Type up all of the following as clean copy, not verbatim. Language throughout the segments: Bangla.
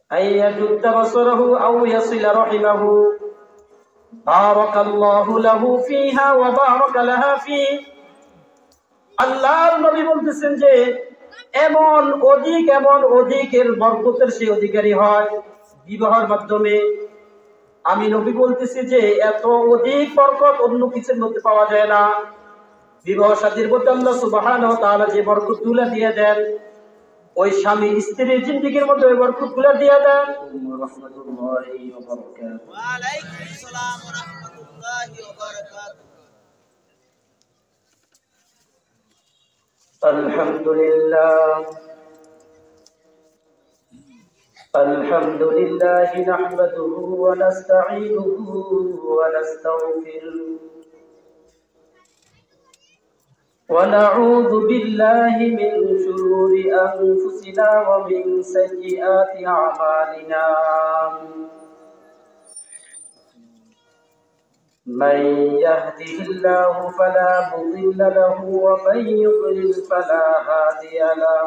أن يجد بصره أو يصل رحمه بارك الله له فيها وبارك لها فيه আল্লাহর নবী বলতেছেন যে এমন অধিকের বরকতের সে অধিকারী হয় বিবাহের মাধ্যমে। আমি নবী বলতেছি যে এত অধিক বরকত অন্য কিছুর মধ্যে পাওয়া যায় না। বিবাহ শাদীর মধ্যে আল্লাহ সুবহানাহু ওয়া তাআলা যে বরকতগুলো দিয়ে দেন, ওই স্বামী স্ত্রীর জিন্দেগীর মধ্যে ওই বরকতগুলো দিয়ে দেন। রাহমাতুল্লাহি ওয়া বারাকাতুহু। ওয়া আলাইকুম আসসালাম ওয়া রাহমাতুল্লাহি ওয়া বারাকাতুহু। الحمد لله نحمده ونستعينه ونستغفره ونعوذ بالله من شرور أنفسنا ومن سيئات أعمالنا من يهده الله فلا مضل له ومن يضلل فلا هادي له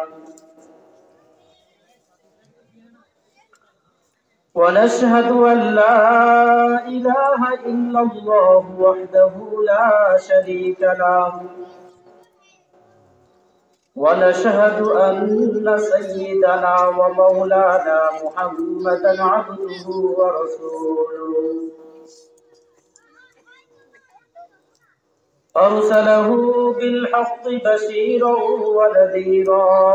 ونشهد أن لا إله إلا الله وحده لا شريك له ونشهد أن سيدنا ومولانا محمدا عبده ورسوله أرسله بالحق بشيرا ونذيرا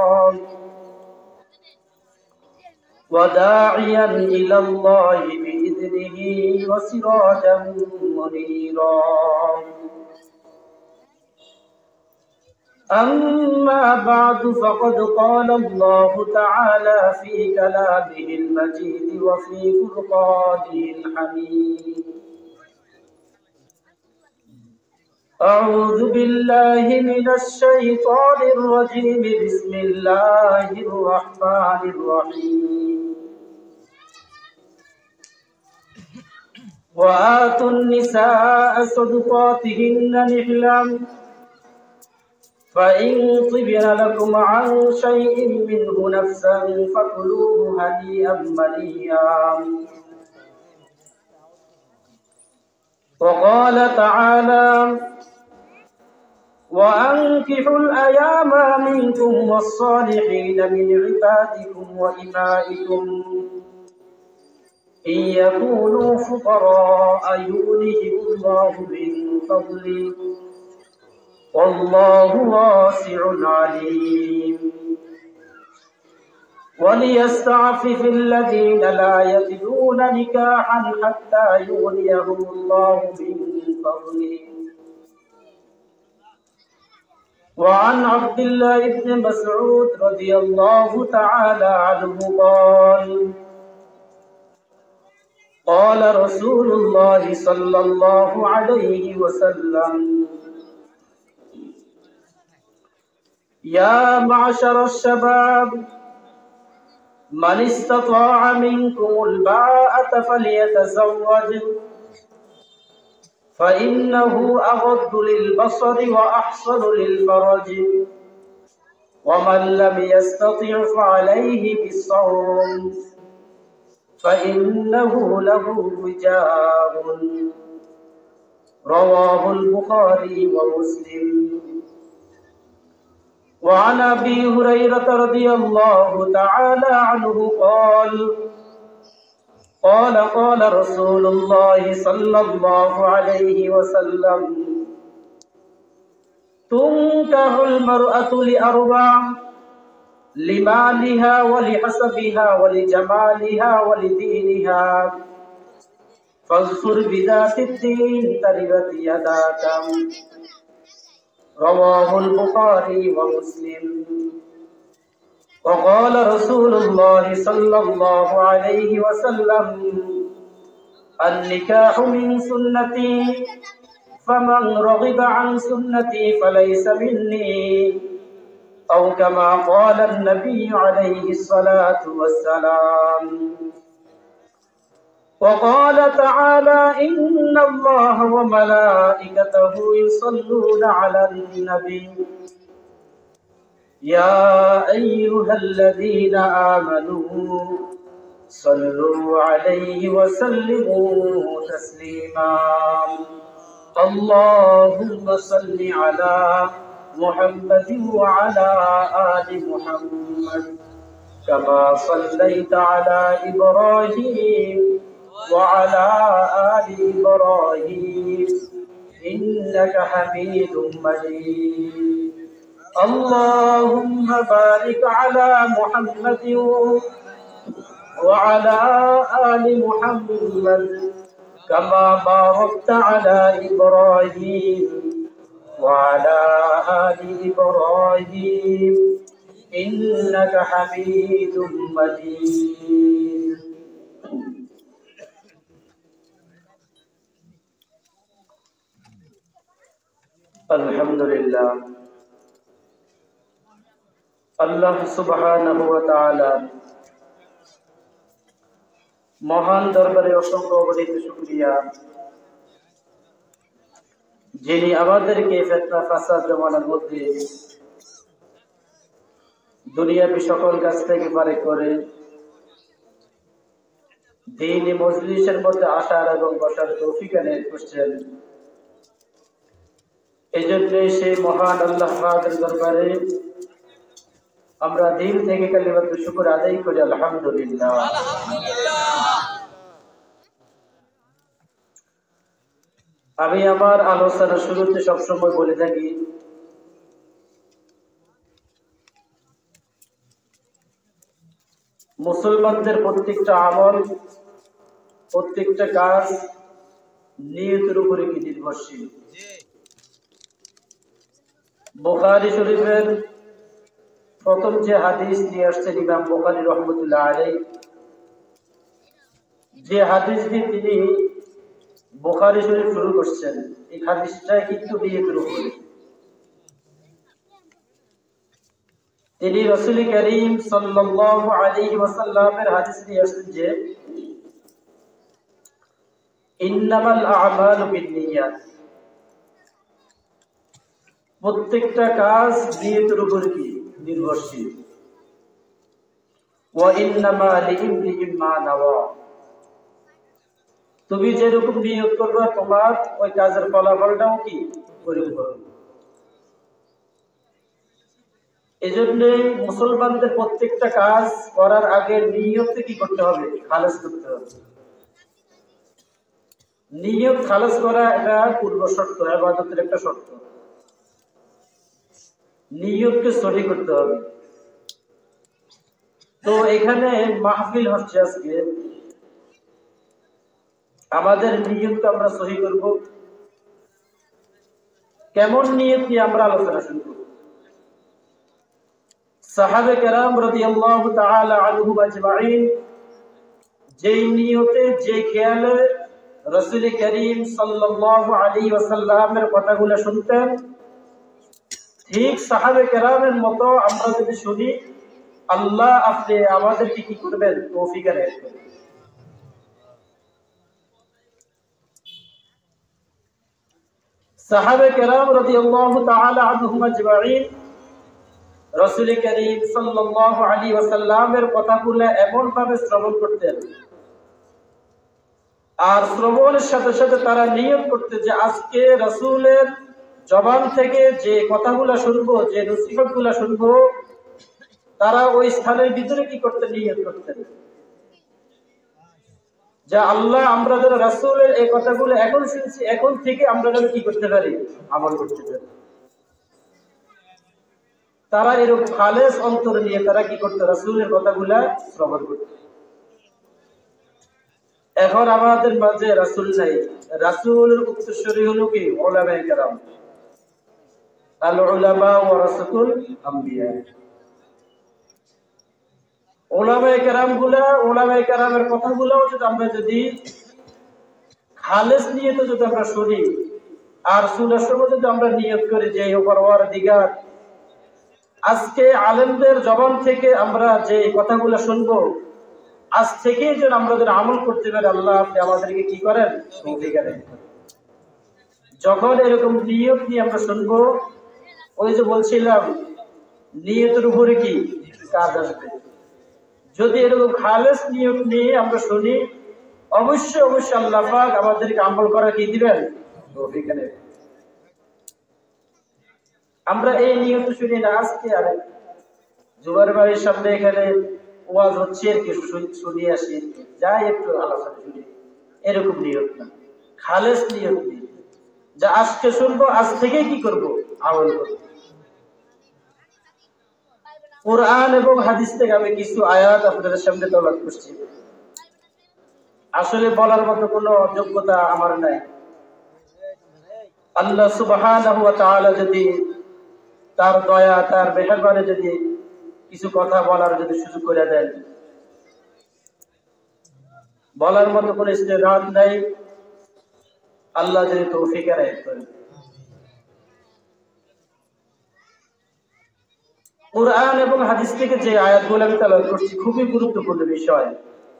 وداعيا إلى الله بإذنه وسراجا منيرا أما بعد فقد قال الله تعالى في كلامه المجيد وفي فرقانه الحميد أعوذ بالله من الشيطان الرجيم بسم الله الرحمن الرحيم وآتوا النساء صدقاتهن نحلا فإن طبن لكم عن شيء منه نفسا فكلوه هنيئا مريئا وقال تعالى وأنكحوا الأيام منكم والصالحين من عبادكم وإمائكم إن يكونوا فقراء يغنهم الله من فضله والله واسع عليم وليستعفف الذين لا يجدون نكاحا حتى يغنيهم الله من فضله وعن عبد الله بن مسعود رضي الله تعالى عنه قال رسول الله صلى الله عليه وسلم يا معشر الشباب من استطاع منكم الباءة فليتزوج فإنه أغض للبصر وأحصن للفرج ومن لم يستطع فعليه بالصوم فإنه له وجاء رواه البخاري ومسلم وعن أبي هريرة رضي الله تعالى عنه قال رسول الله صلى الله عليه وسلم تنكح المرأة لأربع لمالها ولحسبها ولجمالها ولدينها فاظفر بذات الدين تربت يداك رواه البخاري ومسلم وقال رسول الله صلى الله عليه وسلم النكاح من سنتي فمن رغب عن سنتي فليس مني أو كما قال النبي عليه الصلاة والسلام وقال تعالى إن الله وملائكته يصلون على النبي يا أيها الذين آمنوا صلوا عليه وسلموا تسليما اللهم صل على محمد وعلى آل محمد كما صليت على إبراهيم وعلى آل إبراهيم إنك حميد مجيد اللهم بارك على محمد وعلى آل محمد كما باركت على إبراهيم وعلى آل إبراهيم إنك حميد مجيد الحمد لله আল্লাহ সুবহানাহু ওয়া তাআলা মহান দরবারে অসংখ্য অগণিত শুকরিয়া, যিনি আমাদেরকে ফিতনা ফাসাদ জমানার মধ্যে দুনিয়াবী সকল কাজ থেকে পারে করে দ্বীনি মজলিসের মধ্যে আসার এবং বসার তৌফিক এনে করছেন। এই জন্য সেই মহান আল্লাহ পাকের দরবারে আমরা দিল থেকে কালিমাতুল শুকর আদায় করি আলহামদুলিল্লাহ। আমি আমার আলোচনার শুরুতে সবসময় বলে থাকি, মুসলমানদের প্রত্যেকটা আমল, প্রত্যেকটা কাজ নিয়তের উপরে কি নির্ভরশীল। বুখারী শরীফের প্রথম যে হাদিস নিয়ে আসছেন ইমাম বুখারী রাহমাতুল্লাহ আলাইহি, যে হাদিস দিয়ে তিনি বুখারী শরীফ শুরু করছেন, এই হাদিসটা কিন্তু নিয়তের উপরে। তিনি রাসূল করিম সাল্লাল্লাহু আলাইহি ওয়াসাল্লামের হাদিস নিয়ে আসছেন যে ইন্নামাল আ'মালু বিন্নিয়াত, প্রত্যেকটা কাজ নিয়তের উপরে কি নির্ভরশীল। ওয়া ইন্নামা লিইমরিইম মা নাওয়া, তুমি যেরকম নিয়ত করবে তোমার ওই কাজের ফলাফলটাও কি ওরকম হবে। এজন্য মুসলমানদের প্রত্যেকটা কাজ করার আগে নিয়তকে কি করতে হবে? খালেস করতে হবে। নিয়ত খালেস করা এটা পূর্ব শর্ত, ইবাদতের একটা শর্ত। নিয়তকে সহি করতে হবে। তো এখানে মাহফিল হচ্ছে আজকে, আমাদের নিয়তকে আমরা সহি করব। কেমন নিয়ত নিয়ে আমরা আলোচনা শুরু করব। সাহাবে কেরাম রাদিয়াল্লাহু তাআলা আনহুম আজমাইন যেই নিয়তে, যে খেয়ালে রাসূল করিম সাল্লাল্লাহু আলাইহি ওয়াসাল্লামের কথাগুলো শুনতেন, ঠিক সাহাবে কেরামের মতো আমরা যদি শুনি, আল্লাহ আপনি আমাদেরকে কি করবেন? তৌফিক এনায়েত করবেন। সাহাবে কেরাম রাদিয়াল্লাহু তাআলা আনহুম আজমাইন রাসূল করিম সাল্লাল্লাহু আলাইহি ওয়াসাল্লামের কথাগুলো এমন ভাবে শ্রবণ করতেন, আর শ্রবণের সাথে সাথে তারা নিয়ত করতে যে আজকে রাসূলের জবান থেকে যে কথাগুলো শুনবো, যে নসিহতগুলো শুনবো, তারা ওই স্থানের ভিতরে কি করতেন? নিয়ত করতেন যে আল্লাহ আমরা যেন রাসূলের এই কথাগুলো এখন শুনছি, এখন থেকে আমরা যেন কি করতে পারি? আমল করতে পারি। তারা এরকম খালেস অন্তর নিয়ে তারা কি করতে? রাসূলের কথাগুলা শ্রবণ করতে। এখন আমাদের মাঝে রাসূল নাই, রাসূলের উত্তরসূরি হলো কি? উলামায়ে কেরাম। আল উলামা ওয়ারাসাতুল আমবিয়া। উলামায়ে কেরামের কথাগুলো যদি খালেস নিয়তে যদি আমরা শুনি, আর শোনার সময় যদি আমরা নিয়ত করি যে পরওয়ারদিগার, আজকে আলেমদের জবান থেকে আমরা যে কথাগুলো শুনবো, আজ থেকেই যেন আমরা যেন আমল করতে পারি, আল্লাহ আপনি আমাদেরকে কি করেন? তৌফিক দেন। যখন এরকম নিয়ত নিয়ে আমরা শুনবো, ওই যে বলছিলাম নিয়তের উপরে কি কাজ আসবে। যদি এরকম খালেস নিয়ত নিয়ে আমরা শুনি, অবশ্যই অবশ্যই আল্লাহ পাক আমাদেরকে আমল করা কি দিবেন, তৌফিক দেবেন। আমরা এই নিয়ত শুনি না আজকে আর জুমার বাড়ির সামনে এখানে ওয়াজ হচ্ছে আর কি শুনি আসি, যাই একটু আলোচনা শুনি, এরকম নিয়ত না। খালেস নিয়ত নিয়ে যা আজকে শুনবো, আজ থেকে কি করব, আমল করব। কোরআন এবং হাদিস থেকে আমি কিছু আয়াত আপনাদের সামনে তেলাওয়াত করছি। আসলে বলার মতো কোনো যোগ্যতা আমার নাই। আল্লাহ সুবহানাহু ওয়া তাআলা যদি তার দয়া, তার মেহেরবানি যদি কিছু কথা বলার যদি সুযোগ করে দেন, বলার মতো কোনো ইস্তেদাদ নাই, আল্লাহ যদি তৌফিক এনায়েত করেন। কোরআন এবং হাদিস থেকে যে আয়াতগুলো আমি তেলাওয়াত করছি খুবই গুরুত্বপূর্ণ বিষয়।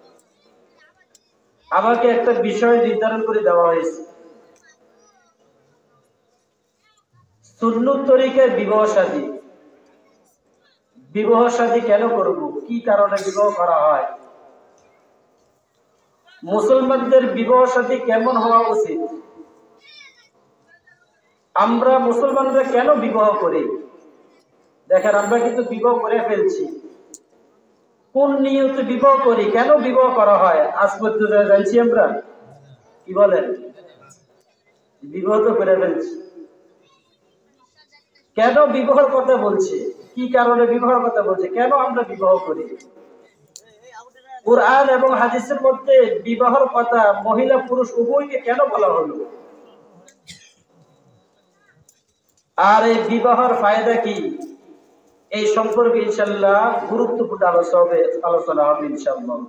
আমাকে একটা বিষয় নির্ধারণ করে দেওয়া হয়েছে, সুন্নত তরিকায় বিবাহ শাদী। বিবাহ শাদী কেন করব, কি কারণে বিবাহ করা হয়, মুসলমানদের বিবাহ শাদী কেমন হওয়া উচিত, আমরা মুসলমানরা কেন বিবাহ করি। দেখেন, আমরা কিন্তু বিবাহ করে ফেলছি, কোন নিয়তে বিবাহ করি, কেন বিবাহ করা হয় আজ পর্যন্ত জানছি আমরা? কি বলেন? বিবাহ তো করে ফেলছি। কেন বিবাহের কথা বলছে, কি কারণে বিবাহের কথা বলছে, কেন আমরা বিবাহ করি? কুরআন এবং হাদিসের মধ্যে বিবাহের কথা মহিলা পুরুষ উভয়কে কেন বলা হলো, আর এই বিবাহের ফায়দা কি, এই সম্পর্কে ইনশাআল্লাহ গুরুত্বপূর্ণ আলোচনা হবে ইনশাআল্লাহ।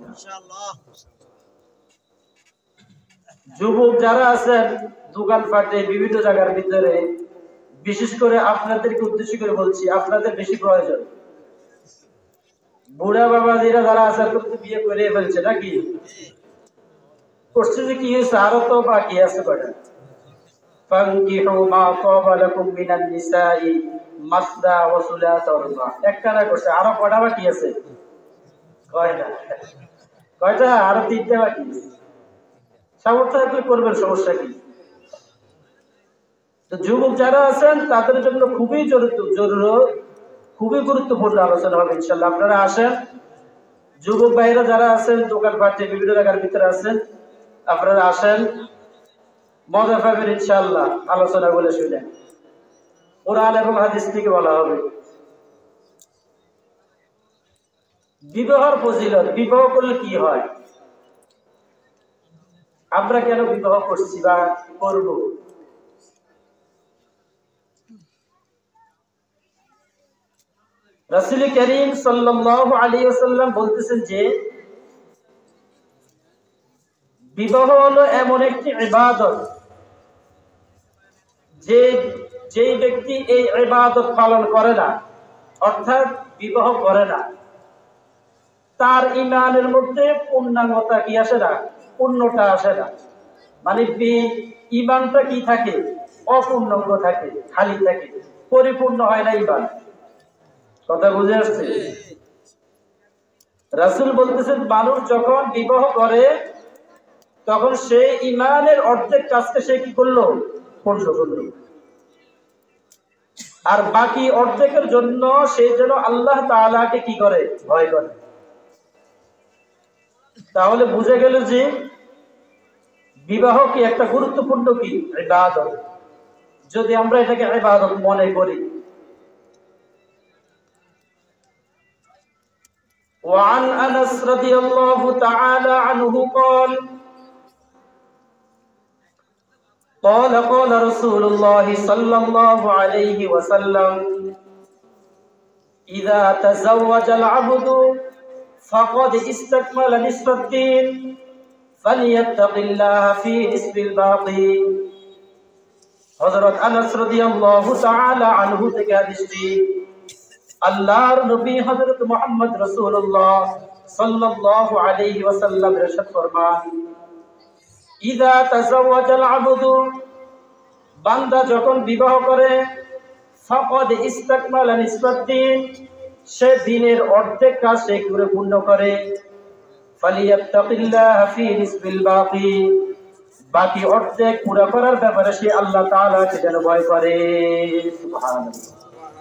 যুবক যারা আছেন দোকানপাটে বিভিন্ন জায়গার ভিতরে, বিশেষ করে আপনাদেরকে উদ্দেশ্য করে বলছি, আপনাদের বেশি প্রয়োজন। বুড়া বাবাজিরা যারা আছে বিয়ে করে ফেলছে নাকি, করছে যে কি হয়েছে, আরো তো বাকি আছে কয়টা। ফানকিহু মা তাবা লাকুম মিনান নিসাই মাসনা ওয়া সুলাসা ওয়া রুবা, একটা না করছে, আরো কয়টা বাকি আছে? কয়টা? কয়টা? আরো তিনটা বাকি আছে। সামর্থ্য থাকলে করবেন, সমস্যা কি? তো যুবক যারা আছেন তাদের জন্য খুবই জরুরত, খুবই গুরুত্বপূর্ণ আলোচনা হবে ইনশাআল্লাহ। আপনারা আসেন, যুবক ভাইরা যারা আছেন দোকানপাটে বিভিন্ন জায়গার ভিতরে আছেন, আপনারা আসেন, মজা পাবেন ইনশাআল্লাহ। আলোচনা বলে শুনেন, কোরআন এবং হাদিস থেকে বলা হবে বিবাহের ফজিলত, বিবাহ করলে কি হয়, আমরা কেন বিবাহ করছি বা করব। রাসূল করিম সাল্লাল্লাহু আলাইহি ওয়াসাল্লাম বলতেছেন যে বিবাহ হলো এমন একটি ইবাদত, যেই ব্যক্তি এই ইবাদত পালন করে না, অর্থাৎ বিবাহ করে না, তার ঈমানের মধ্যে পূর্ণাঙ্গতা কি আসে না, পূর্ণতা আসে না। মানে ঈমানটা কি থাকে, অপূর্ণাঙ্গ থাকে, খালি থাকে, পরিপূর্ণ হয় না ঈমান। কথা বুঝে আসছে? রাসূল বলতেছেন মানুষ যখন বিবাহ করে তখন সে ঈমানের অর্ধেক কাজকে সে কি করলো, পূর্ণ করলো, আর বাকি অর্ধেকের জন্য সে যেন আল্লাহ তাআলাকে কি করে, ভয় করে। তাহলে বুঝে গেল যে বিবাহ কি একটা গুরুত্বপূর্ণ কি ইবাদত, যদি আমরা এটাকে ইবাদত মনে করি। وعن أنس رضي الله تعالى عنه قال قال رسول الله صلى الله عليه وسلم إذا تزوج العبد فقد استكمل نصف الدين فليتق الله في نصف الباقي। হযরত আনাস রাদিয়াল্লাহু তাআলা আনহু থেকে হাদিসটি আল্লাহর নবী হযরত মুহাম্মদ রাসূলুল্লাহ সাল্লাল্লাহু আলাইহি ওয়াসাল্লাম ইরশাদ ফরমান, ইযা তাযাওয়াজাল আবদু, বান্দা যখন বিবাহ করে, ফাকাদ ইসতাকমালা নিসফাদ্দিন, সে দিনের অর্ধেক কাজ সে করে পূর্ণ করে, ফালিয়াত্তাকিল্লাহ ফি নিসফিল বাকি, বাকি অর্ধেক পুরো করার ব্যাপারে সে আল্লাহ তাআলাকে যেন ভয় করে। সুবহানাল্লাহ।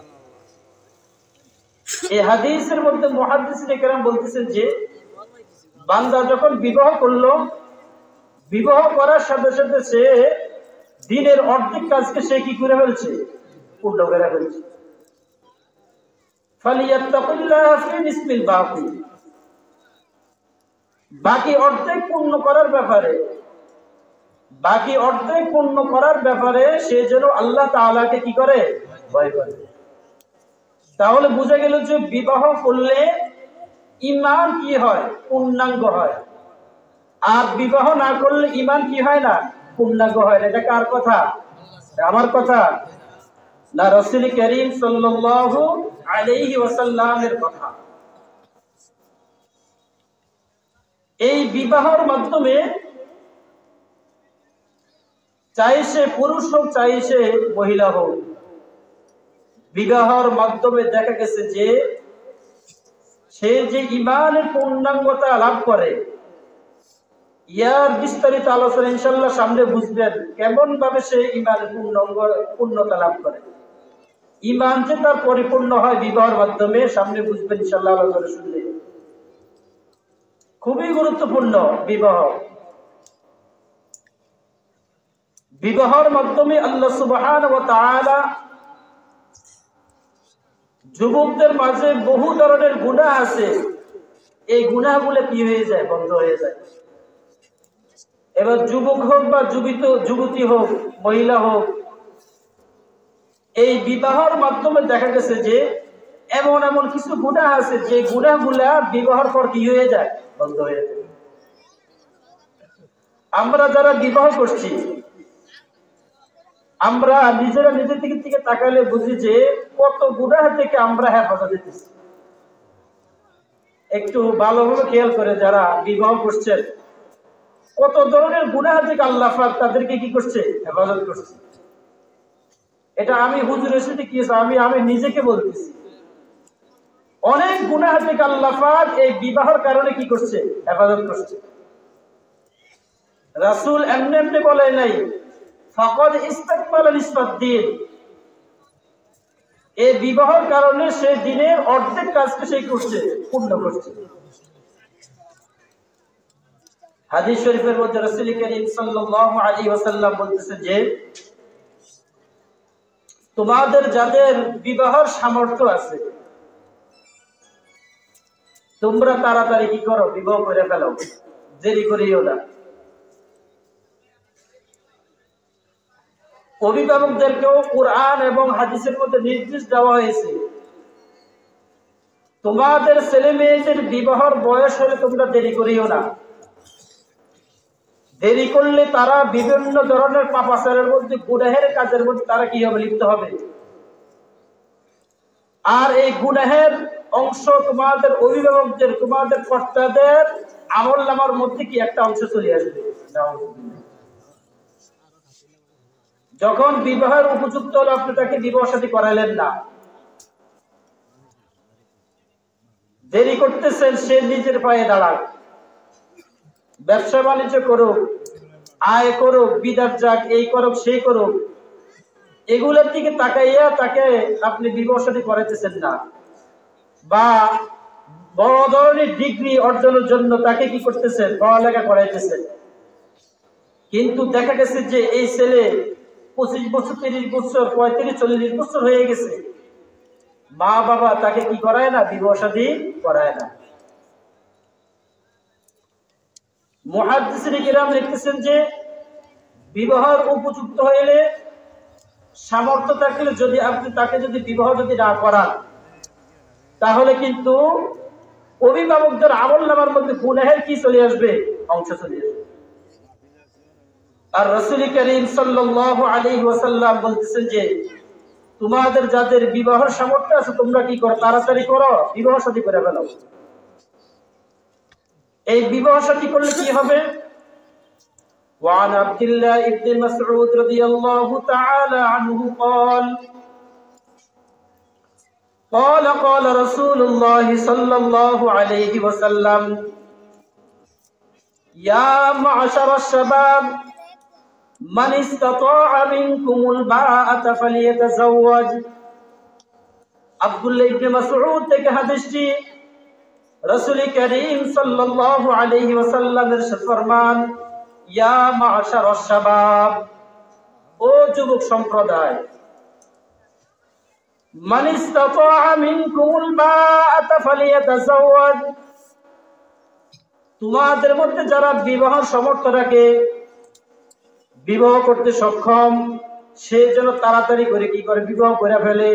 এই হাদিসের মধ্যে মুহাদ্দিসিনে কেরাম বলতেছেন যে বান্দা যখন বিবাহ করলো, বিবাহ করার সাথে সাথে সে দিনের অর্ধেক কাজকে সে কি করে ফেলছে, পূর্ণ করে ফেলছে। ফালিয়াত্তাকিল্লাহ ফি নিসফিল বাকি, বাকি অর্ধেক পূর্ণ করার ব্যাপারে, বাকি অর্ধেক পূর্ণ করার ব্যাপারে সে যেন আল্লাহ তাআলাকে কি করে, ভয় করে। তাহলে বোঝা গেল যে বিবাহ করলে ঈমান কি হয়, পূর্ণাঙ্গ হয়, আর বিবাহ না করলে ঈমান কি হয় না, পূর্ণাঙ্গ হয় না। এটা কার কথা? আমার কথা না, রাসূল করিম সাল্লাল্লাহু আলাইহি ওয়াসাল্লামের কথা। এই বিবাহের মাধ্যমে চাই সে পুরুষ হোক চাই সে মহিলা হোক, বিবাহের মাধ্যমে দেখা গেছে যে সে যে ঈমানের পূর্ণাঙ্গতা লাভ করে, ইয়ার বিস্তারিত আলোচনা ইনশাআল্লাহ সামনে বুঝবেন কেমন ভাবে সে ঈমানের পূর্ণতা লাভ করে। ঈমান যে তার পরিপূর্ণ হয় বিবাহের মাধ্যমে, সামনে বুঝবেন ইনশাআল্লাহ আলোচনা শুনলে। খুবই গুরুত্বপূর্ণ বিবাহ। বিবাহের মাধ্যমে আল্লাহ সুবহানাহু ওয়া তাআলা যুবকদের মাঝে বহু ধরনের গুনাহ আছে, এই গুনাহগুলো কি হয়ে যায়, বন্ধ হয়ে যায়। এবার যুবক হোক বা যুবতী হোক, মহিলা হোক, এই বিবাহের মাধ্যমে দেখা গেছে যে এমন এমন কিছু গুনাহ আছে যে গুনাহগুলা বিবাহের পর কি হয়ে যায়, বন্ধ হয়ে যায়। আমরা যারা বিবাহ করছি, আমরা নিজেরা নিজের দিকে তাকালে বুঝি যে কত গুনাহ থেকে আমরা হেফাজত দিতেছি। একটু ভালোভাবে খেয়াল করে যারা বিবাহ করছেন, কত ধরনের গুনাহ থেকে আল্লাহ পাক তাদেরকে কি করছে, হেফাজত করছে। এটা আমি হুজুরের সাথে কি আমি নিজেকে বলতেছি। অনেক গুনাহ থেকে আল্লাহ পাক এই বিবাহের কারণে কি করছে, হেফাজত করছে। রাসূল এমনি এমনি বলে নাই ফাকাদ ইস্তাকমালা নিসফাদ্দিন, এই বিবাহের কারণে সে দিনের অর্ধেক কাজকে সে করছে, পূর্ণ করছে। হাদিস শরীফের মধ্যে রাসূল করিম সাল্লাল্লাহু আলাইহি ওয়াসাল্লাম বলতেছেন যে তোমাদের যাদের বিবাহের সামর্থ্য আছে তোমরা তাড়াতাড়ি কি করো, বিবাহ করে ফেলো, দেরি করিও না। অভিভাবকদেরকেও কুরআন এবং হাদিসের মধ্যে নির্দেশ দেওয়া হয়েছে তোমাদের ছেলে মেয়েদের বিবাহের বয়স হলে তোমরা দেরি করিও না। দেরি করলে তারা বিভিন্ন ধরনের পাপাচারের মধ্যে, গুনাহের কাজের মধ্যে তারা কি হবে, লিপ্ত হবে। আর এই গুনাহের অংশ তোমাদের অভিভাবকদের, তোমাদের কর্তাদের আমলনামার মধ্যে কি একটা অংশ চলে আসবে। যখন বিবাহের উপযুক্ত হলো আপনি তাকে বিবাহ শাদী করাইলেন না, দেরি করতেছেন, সে নিজের পায়ে দাঁড়াক, ব্যবসা বাণিজ্য করুক, আয় করুক, বিদেশ যাক, এই করুক সেই করুক, এগুলোর দিকে তাকাইয়া তাকে আপনি বিবাহ শাদী করাইতেছেন না, বা বড় ধরনের ডিগ্রি অর্জনের জন্য তাকে কি করতেছেন, পড়ালেখা করাইতেছেন। কিন্তু দেখা গেছে যে এই ছেলে 25 বছর, 30 বছর, 35, 40 বছর হয়ে গেছে, মা বাবা তাকে কি করায় না, বিবাহ শাদী করায় না। মুহাদ্দিসিনে কিরাম লিখতেছেন যে বিবাহের উপযুক্ত হইলে, সামর্থ্য থাকলে যদি আপনি তাকে যদি বিবাহ যদি না করান, তাহলে কিন্তু অভিভাবকদের আমলনামার মধ্যে গুনাহের কি চলে আসবে, অংশ চলে আসবে। আর রাসূল করিম সাল্লাল্লাহু আলাইহি ওয়াসাল্লাম বলতেছেন যে তোমাদের যাদের বিবাহের সামর্থ্য আছে তোমরা কি করো, তাড়াতাড়ি করো, বিবাহ শাদী করে ফেলো। এই বিবাহ শাদী করলে কি হবে? وعن عبد الله بن مسعود رضي الله تعالى عنه قال قال قال رسول الله صلى الله عليه وسلم يا معشر الشباب من استطاع منكم الباءة فليتزوج আব্দুল্লাহ ইবনে মাসউদ থেকে হাদিসটি রাসূল করিম সাল্লাল্লাহু আলাইহি ওয়াসাল্লাম ইরশাদ ফরমান ইয়া মা'শারাশ শাবাব ও যুবক সম্প্রদায় মান ইসতাতাআ মিনকুমুল বাআতা ফালিয়াতাযাওয়াজ তোমাদের মধ্যে যারা বিবাহ সামর্থ্য রাখে বিবাহ করতে সক্ষম সে যেন তাড়াতাড়ি করে কি করে বিবাহ করে ফেলে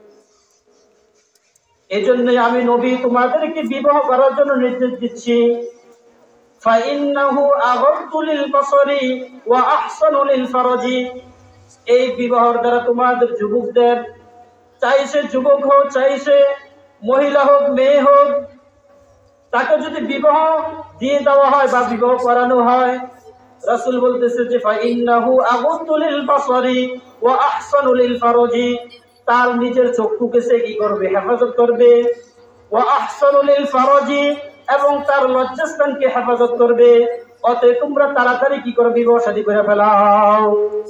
এজন্যই আমি নবী তোমাদেরকে বিবাহ করার জন্য নির্দেশ দিচ্ছি ফাইন্নাহু আগাদু লিল বাসারি ওয়া আহসানু লিল ফারজি এই বিবাহর দ্বারা তোমাদের যুবকদের চাই সে যুবক হোক চাই সে মহিলা হোক মেয়ে হোক তাকে যদি বিবাহ দিয়ে দেওয়া হয় বা বিবাহ করানো হয় রাসূল বলতেছে যে ফাইন্নাহু আগাদু লিল বাসারি ওয়া আহসানু লিল ফারজি তার নিজের চক্ষুকে সে কি করবে হেফাজত করবে ওয়া আহসানু লিল ফারজি এবং তার লজ্জাস্থানকে হেফাজত করবে অতএব তোমরা তাড়াতাড়ি কি করবে বিবাহ শাদী করে ফেলাও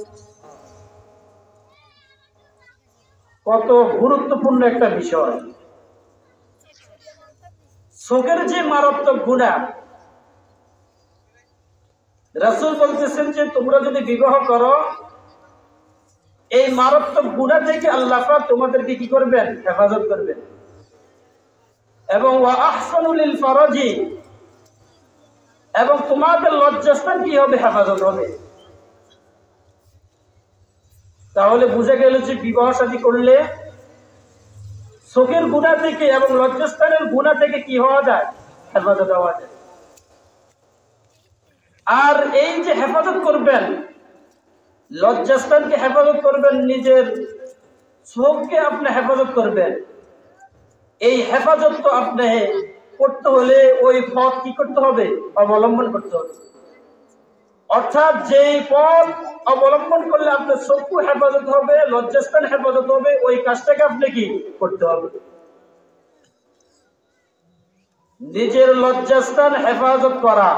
কত গুরুত্বপূর্ণ একটা বিষয় চোখের যে মারাত্মক গুনাহ রাসূল বলতেছেন যে তোমরা যদি বিবাহ করো এই মারাত্মক গুনাহ থেকে আল্লাহ পাক তোমাদেরকে কি করবেন হেফাজত করবেন এবং ওয়া আহসানু লিল ফারজি এবং তোমাদের লজ্জাস্থান কি হবে হেফাজত হবে তাহলে বুঝা গেল যে বিবাহ শাদী করলে চোখের গুনাহ থেকে এবং লজ্জাস্থানের গুনাহ থেকে কি হওয়া যায় হেফাজত হওয়া যায় আর এই যে হেফাজত করবেন লজ্জাস্থানকে হেফাজত করবেন নিজের চোখকে আপনি হেফাজত করবেন এই হেফাজত তো আপনি করতে হলে ওই পথ কি করতে হবে অবলম্বন করতে হবে অর্থাৎ যেই পথ অবলম্বন করলে আপনার চক্ষু হেফাজত হবে লজ্জাস্থান হেফাজত হবে ওই কাজটাকে আপনি কি করতে হবে নিজের লজ্জাস্থান হেফাজত করা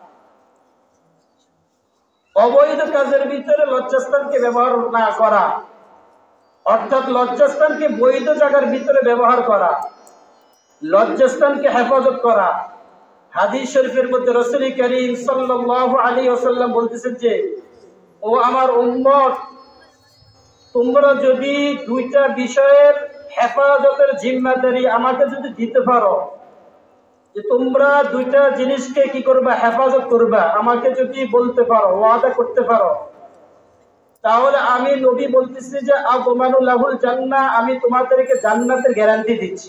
অবৈধ কাজের ভিতরে লজ্জাস্থানকে ব্যবহার না করা অর্থাৎ লজ্জাস্থানকে বৈধ জায়গার ভিতরে ব্যবহার করা লজ্জাস্থানকে হেফাজত করা হাদিস শরীফের মধ্যে রাসূল করিম সাল্লাল্লাহু আলাইহি ওয়াসাল্লাম বলতেছেন যে ও আমার উম্মত তোমরা যদি দুইটা বিষয়ের হেফাজতের জিম্মাদারি আমাকে যদি দিতে পারো যে তোমরা দুইটা জিনিসকে কি করবা হেফাজত করবা আমাকে যদি বলতে পারো ওয়াদা করতে পারো তাহলে আমি নবী বলতেছি যে আযমানু লাহুল জান্নাহ আমি তোমাদেরকে জান্নাতের গ্যারান্টি দিচ্ছি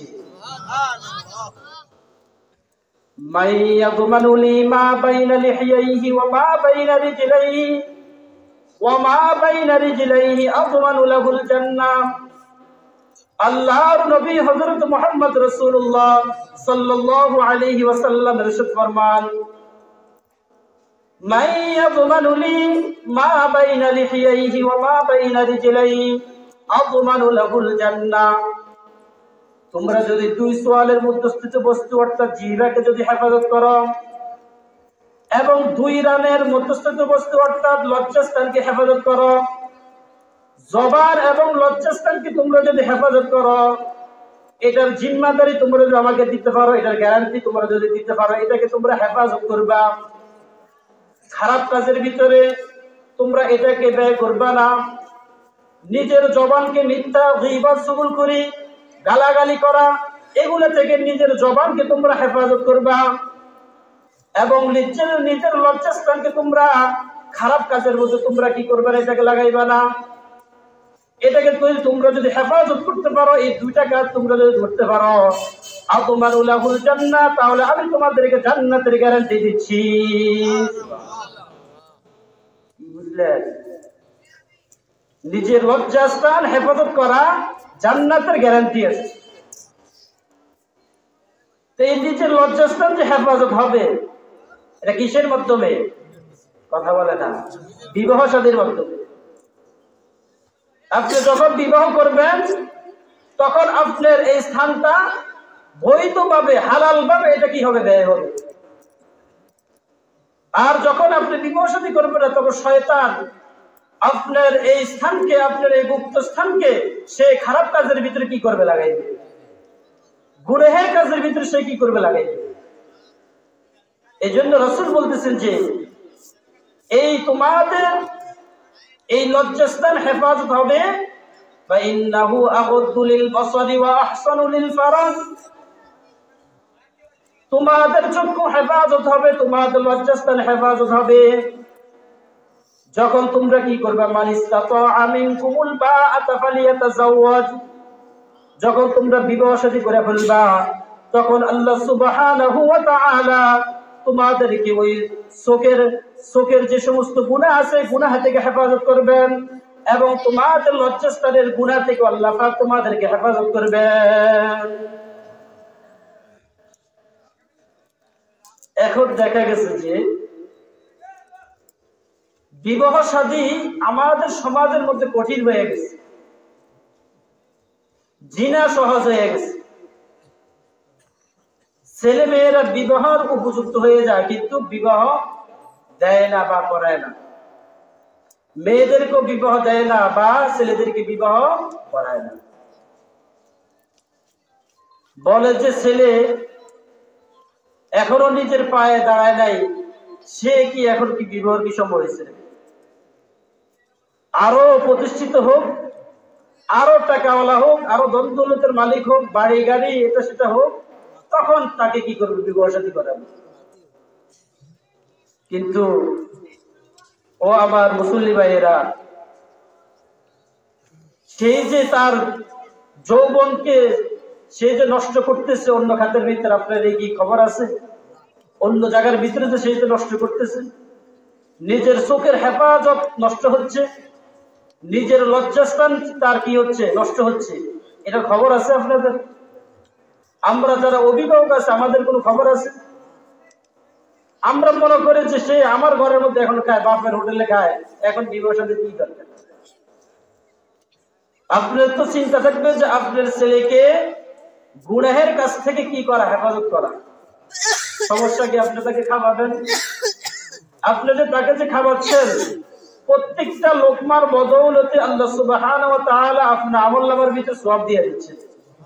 মাই ইয়াযমানু লি মা বাইনা লিহিয়াইহি ওয়া মা বাইনা রিজলাইহি ওয়া মা বাইনা রিজলাইহি আযমানু লাহুল জান্নাহ আল্লাহর নবী হযরত মুহাম্মদ রাসূলুল্লাহ সাল্লাল্লাহু আলাইহি ওয়াসাল্লাম ইরশাদ ফরমান মান ইয়াযমানু লি মা বাইনা লিহিয়াইহি ওয়া মা বাইনা রিজলাইহি আযমানু লাহুল জান্নাহ তোমরা যদি দুই সোয়ালের মধ্যস্থিত বস্তু অর্থাৎ জিহ্বাকে যদি হেফাজত করো এবং দুই রানের মধ্যস্থিত বস্তু অর্থাৎ লজ্জাস্থানকে হেফাজত করো জবান এবং লজ্জাস্থানকে তোমরা যদি হেফাজত করো এটার জিম্মাদারি তোমরা যদি আমাকে দিতে পারো এটার গ্যারান্টি তোমরা যদি দিতে পারো এটাকে তোমরা হেফাজত করবা খারাপ কাজের ভিতরে তোমরা এটাকে ব্যয় করবা না নিজের জবানকে মিথ্যা গীবত চুগলখড়ি গালাগালি করা এগুলো থেকে নিজের জবানকে তোমরা হেফাজত করবা এবং নিজের লজ্জাস্থানকে তোমরা খারাপ কাজের মধ্যে তোমরা কি করবা এটাকে লাগাইবা না এটাকে তোমরা যদি হেফাজত করতে পারো এই দুইটা কাজ তোমরা যদি করতে পারো আযমানু লাহুল জান্নাহ তাহলে আমি তোমাদেরকে জান্নাতের গ্যারান্টি দিচ্ছি বুঝলেন নিজের লজ্জাস্থান হেফাজত করা জান্নাতের গ্যারান্টি আছে তো এই নিজের লজ্জাস্থান যে হেফাজত হবে এটা কিসের মাধ্যমে কথা বলে না বিবাহ শাদীর মাধ্যমে আপনি যখন বিবাহ করবেন তখন আপনার এই স্থানটা বৈধভাবে হালালভাবে এটা কি হবে, ব্যয় হবে। আর যখন আপনি বিবাহ শাদী করবেন না, তখন শয়তান আপনার এই স্থানকে, আপনার এই গুপ্ত স্থানকে সে খারাপ কাজের ভিতরে কি করবে, লাগাই দেবে, গুনাহের কাজের ভিতরে সে কি করবে, লাগাই দেবে। এই জন্য রাসূল বলতেছেন যে এই তোমাদের এই লজ্জাস্থান হেফাজত হবে, ফাইন্নাহু আগুদ্দু লিল বাসারি ওয়া আহসানু লিল ফারাজ, তোমাদের চক্ষু হেফাজত হবে, তোমাদের লজ্জাস্থান হেফাজত হবে যখন তোমরা কি করবে, মান ইসতাতা মিনকুমুল বাআতা ফালিয়াতাজাওয়াজ, যখন তোমরা বিবাহ শাদী করে ফেলবা, তখন আল্লাহ সুবহানাহু ওয়া তাআলা তোমাদেরকে ওই শোকের যে সমস্ত গুনাহ আছে, গুনাহ থেকে হেফাজত করবেন, এবং তোমাদের লজ্জাস্থানের গুনাহ থেকে আল্লাহ পাক তোমাদেরকে হেফাজত করবেন। এখন দেখা গেছে যে বিবাহ শাদী আমাদের সমাজের মধ্যে কঠিন হয়ে গেছে, জিনা সহজ হয়ে গেছে। ছেলে মেয়েরা বিবাহের উপযুক্ত হয়ে যায়, কিন্তু বিবাহ দেয় না বা করায় না। মেয়েদেরকেও বিবাহ দেয় না বা ছেলেদেরকে বিবাহ করায় না। বলে যে ছেলে এখনো নিজের পায়ে দাঁড়ায় নাই, সে কি এখন কি বিবাহের কি সময় হয়েছে? আরো প্রতিষ্ঠিত হোক, আরো টাকাওয়ালা হোক, আরো ধন দৌলতের মালিক হোক, বাড়ি গাড়ি এটা সেটা হোক, তখন তাকে কি করবে, বিবাহ শাদী করাবে। কিন্তু ও আমার মুসল্লি ভাইয়েরা, সেই যে তার যৌবনকে সে যে নষ্ট করতেছে অন্য খাতের ভিতরে, আপনার এই কি খবর আছে? অন্য জায়গার ভিতরে যে সেই যে নষ্ট করতেছে, নিজের চোখের হেফাজত নষ্ট হচ্ছে, নিজের লজ্জাস্থান তার কি হচ্ছে, নষ্ট হচ্ছে। এটা খবর আছে আপনাদের? আমরা যারা অভিভাবক আছে, আমাদের কোনো খবর আছে? আমরা মনে করি যে সে আমার ঘরের মধ্যে এখন খায়, বাপের হোটেলে খায়, এখন বিবাহ শাদী কি দরকার? আপনার তো চিন্তা থাকবে যে আপনার ছেলেকে গুনাহের কাছ থেকে কি করা, হেফাজত করা। সমস্যা কি? আপনি তাকে খাওয়াবেন, আপনি যে তাকে যে খাওয়াচ্ছেন, প্রত্যেকটা লোকমার বদৌলতে আল্লাহ সুবহানাহু ওয়া তাআলা আপনার আমলনামার ভিতরে সওয়াব দিয়ে দিচ্ছেন।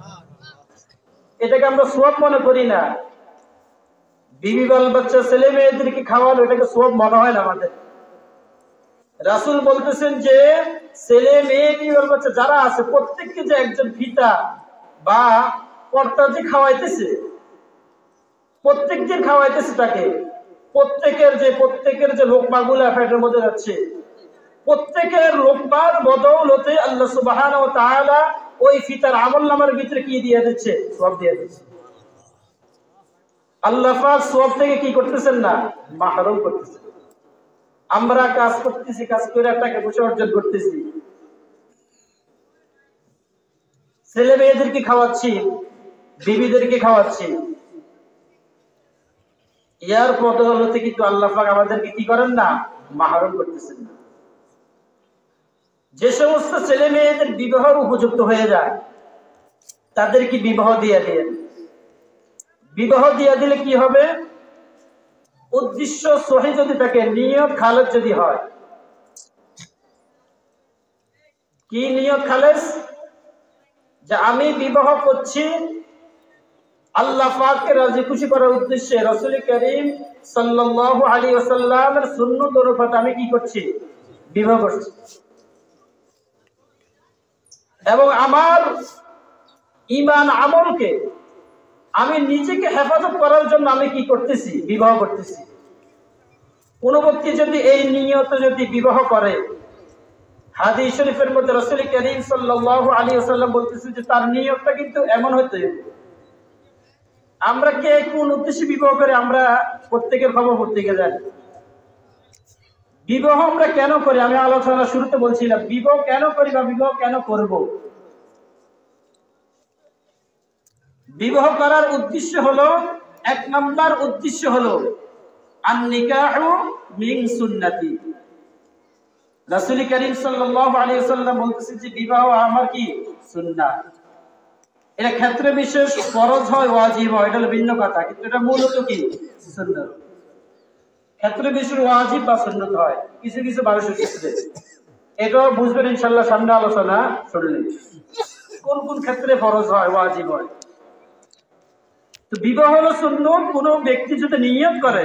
এটাকে আমরা সওয়াব মনে করি না। বিবি বাল বাচ্চা ছেলে মেয়েদেরকে খাওয়ানো এটাকে সওয়াব মনে হয় না আমাদের। রাসূল বলতেছেন যে ছেলে মেয়ে বিবি বাল বাচ্চা যারা আছে, প্রত্যেককে যে একজন পিতা বা কর্তা যে খাওয়াইতেছে, প্রত্যেক দিন খাওয়াইতেছে তাকে, প্রত্যেকের যে লোকমাগুলো পেটের মধ্যে যাচ্ছে, প্রত্যেকের লোকমার বদৌলতে আল্লাহ সুবহানাহু ওয়া তাআলা ওই পিতার আমলনামার ভিতরে কি দিয়ে দিচ্ছে, সওয়াব দিয়ে দিচ্ছে। আল্লাহ পাক সওয়াব থেকে কি করতেছেন না, মাহরুম করতেছেন। আমরা কাজ করতেছি, কাজ করে টাকা পয়সা অর্জন করতেছি, ছেলে মেয়েদেরকে খাওয়াচ্ছি, বিবিদেরকে খাওয়াচ্ছি, ইয়ার বদৌলতে কিন্তু আল্লাহ পাক আমাদেরকে কি করেন না, মাহরুম করতেছেন না। যে সমস্ত ছেলে মেয়েদের বিবাহের উপযুক্ত হয়ে যায়, তাদেরকে বিবাহ দিয়ে দিন। বিবাহ দিয়ে দিলে কি হবে? উদ্দেশ্য সহি যদি থাকে, নিয়ত খালেস যদি হয়। কি নিয়ত খালেস? যে আমি বিবাহ করছি আল্লাহ পাককে রাজি খুশি করার উদ্দেশ্যে, রাসূল করিম সাল্লাল্লাহু আলাইহি ওয়াসাল্লামের সুন্নাত অনুপাতে আমি কি করছি, বিবাহ করছি। এবং আমার ঈমান আমলকে আমি নিজেকে হেফাজত করার জন্য আমি কি করতেছি, বিবাহ করতেছি। কোন ব্যক্তি যদি এই নিয়তে যদি বিবাহ করে, হাদিস শরীফের মধ্যে রাসূল করিম সাল্লাল্লাহু আলাইহি ওয়াসাল্লাম বলতেছেন যে তার নিয়তটা কিন্তু এমন হতে হবে। আমরা কে কোন উদ্দেশ্যে বিবাহ করে, আমরা প্রত্যেকের খবর প্রত্যেকে জানি। বিবাহ আমরা কেন করি? আমি আলোচনা শুরুতে বলছিলাম বিবাহ কেন করি বা বিবাহ কেন করব। বিবাহ করার উদ্দেশ্য হলো, এক নাম্বার উদ্দেশ্য হলো আন-নিকাহু মিন সুন্নতি। রাসূল করিম সাল্লাল্লাহু আলাইহি ওয়াসাল্লাম বলতেছেন যে বিবাহ আমার কি সুন্নাত। এটা ক্ষেত্রে বিশেষ ফরজ হয় ওয়াজিব হয়, এটা হলো ভিন্ন কথা, কিন্তু এটা মূলত কি সুন্নাত। ক্ষেত্রে বিশেষ ওয়াজিব বা সুন্নাত হয় কিছু কিছু মানুষের ক্ষেত্রে, এটাও বুঝবেন ইনশাআল্লাহ সামনে আলোচনা শুনলে কোন কোন ক্ষেত্রে ফরজ হয় ওয়াজিব হয়। তো বিবাহ হলো সুন্নত। কোন ব্যক্তি যদি নিয়ত করে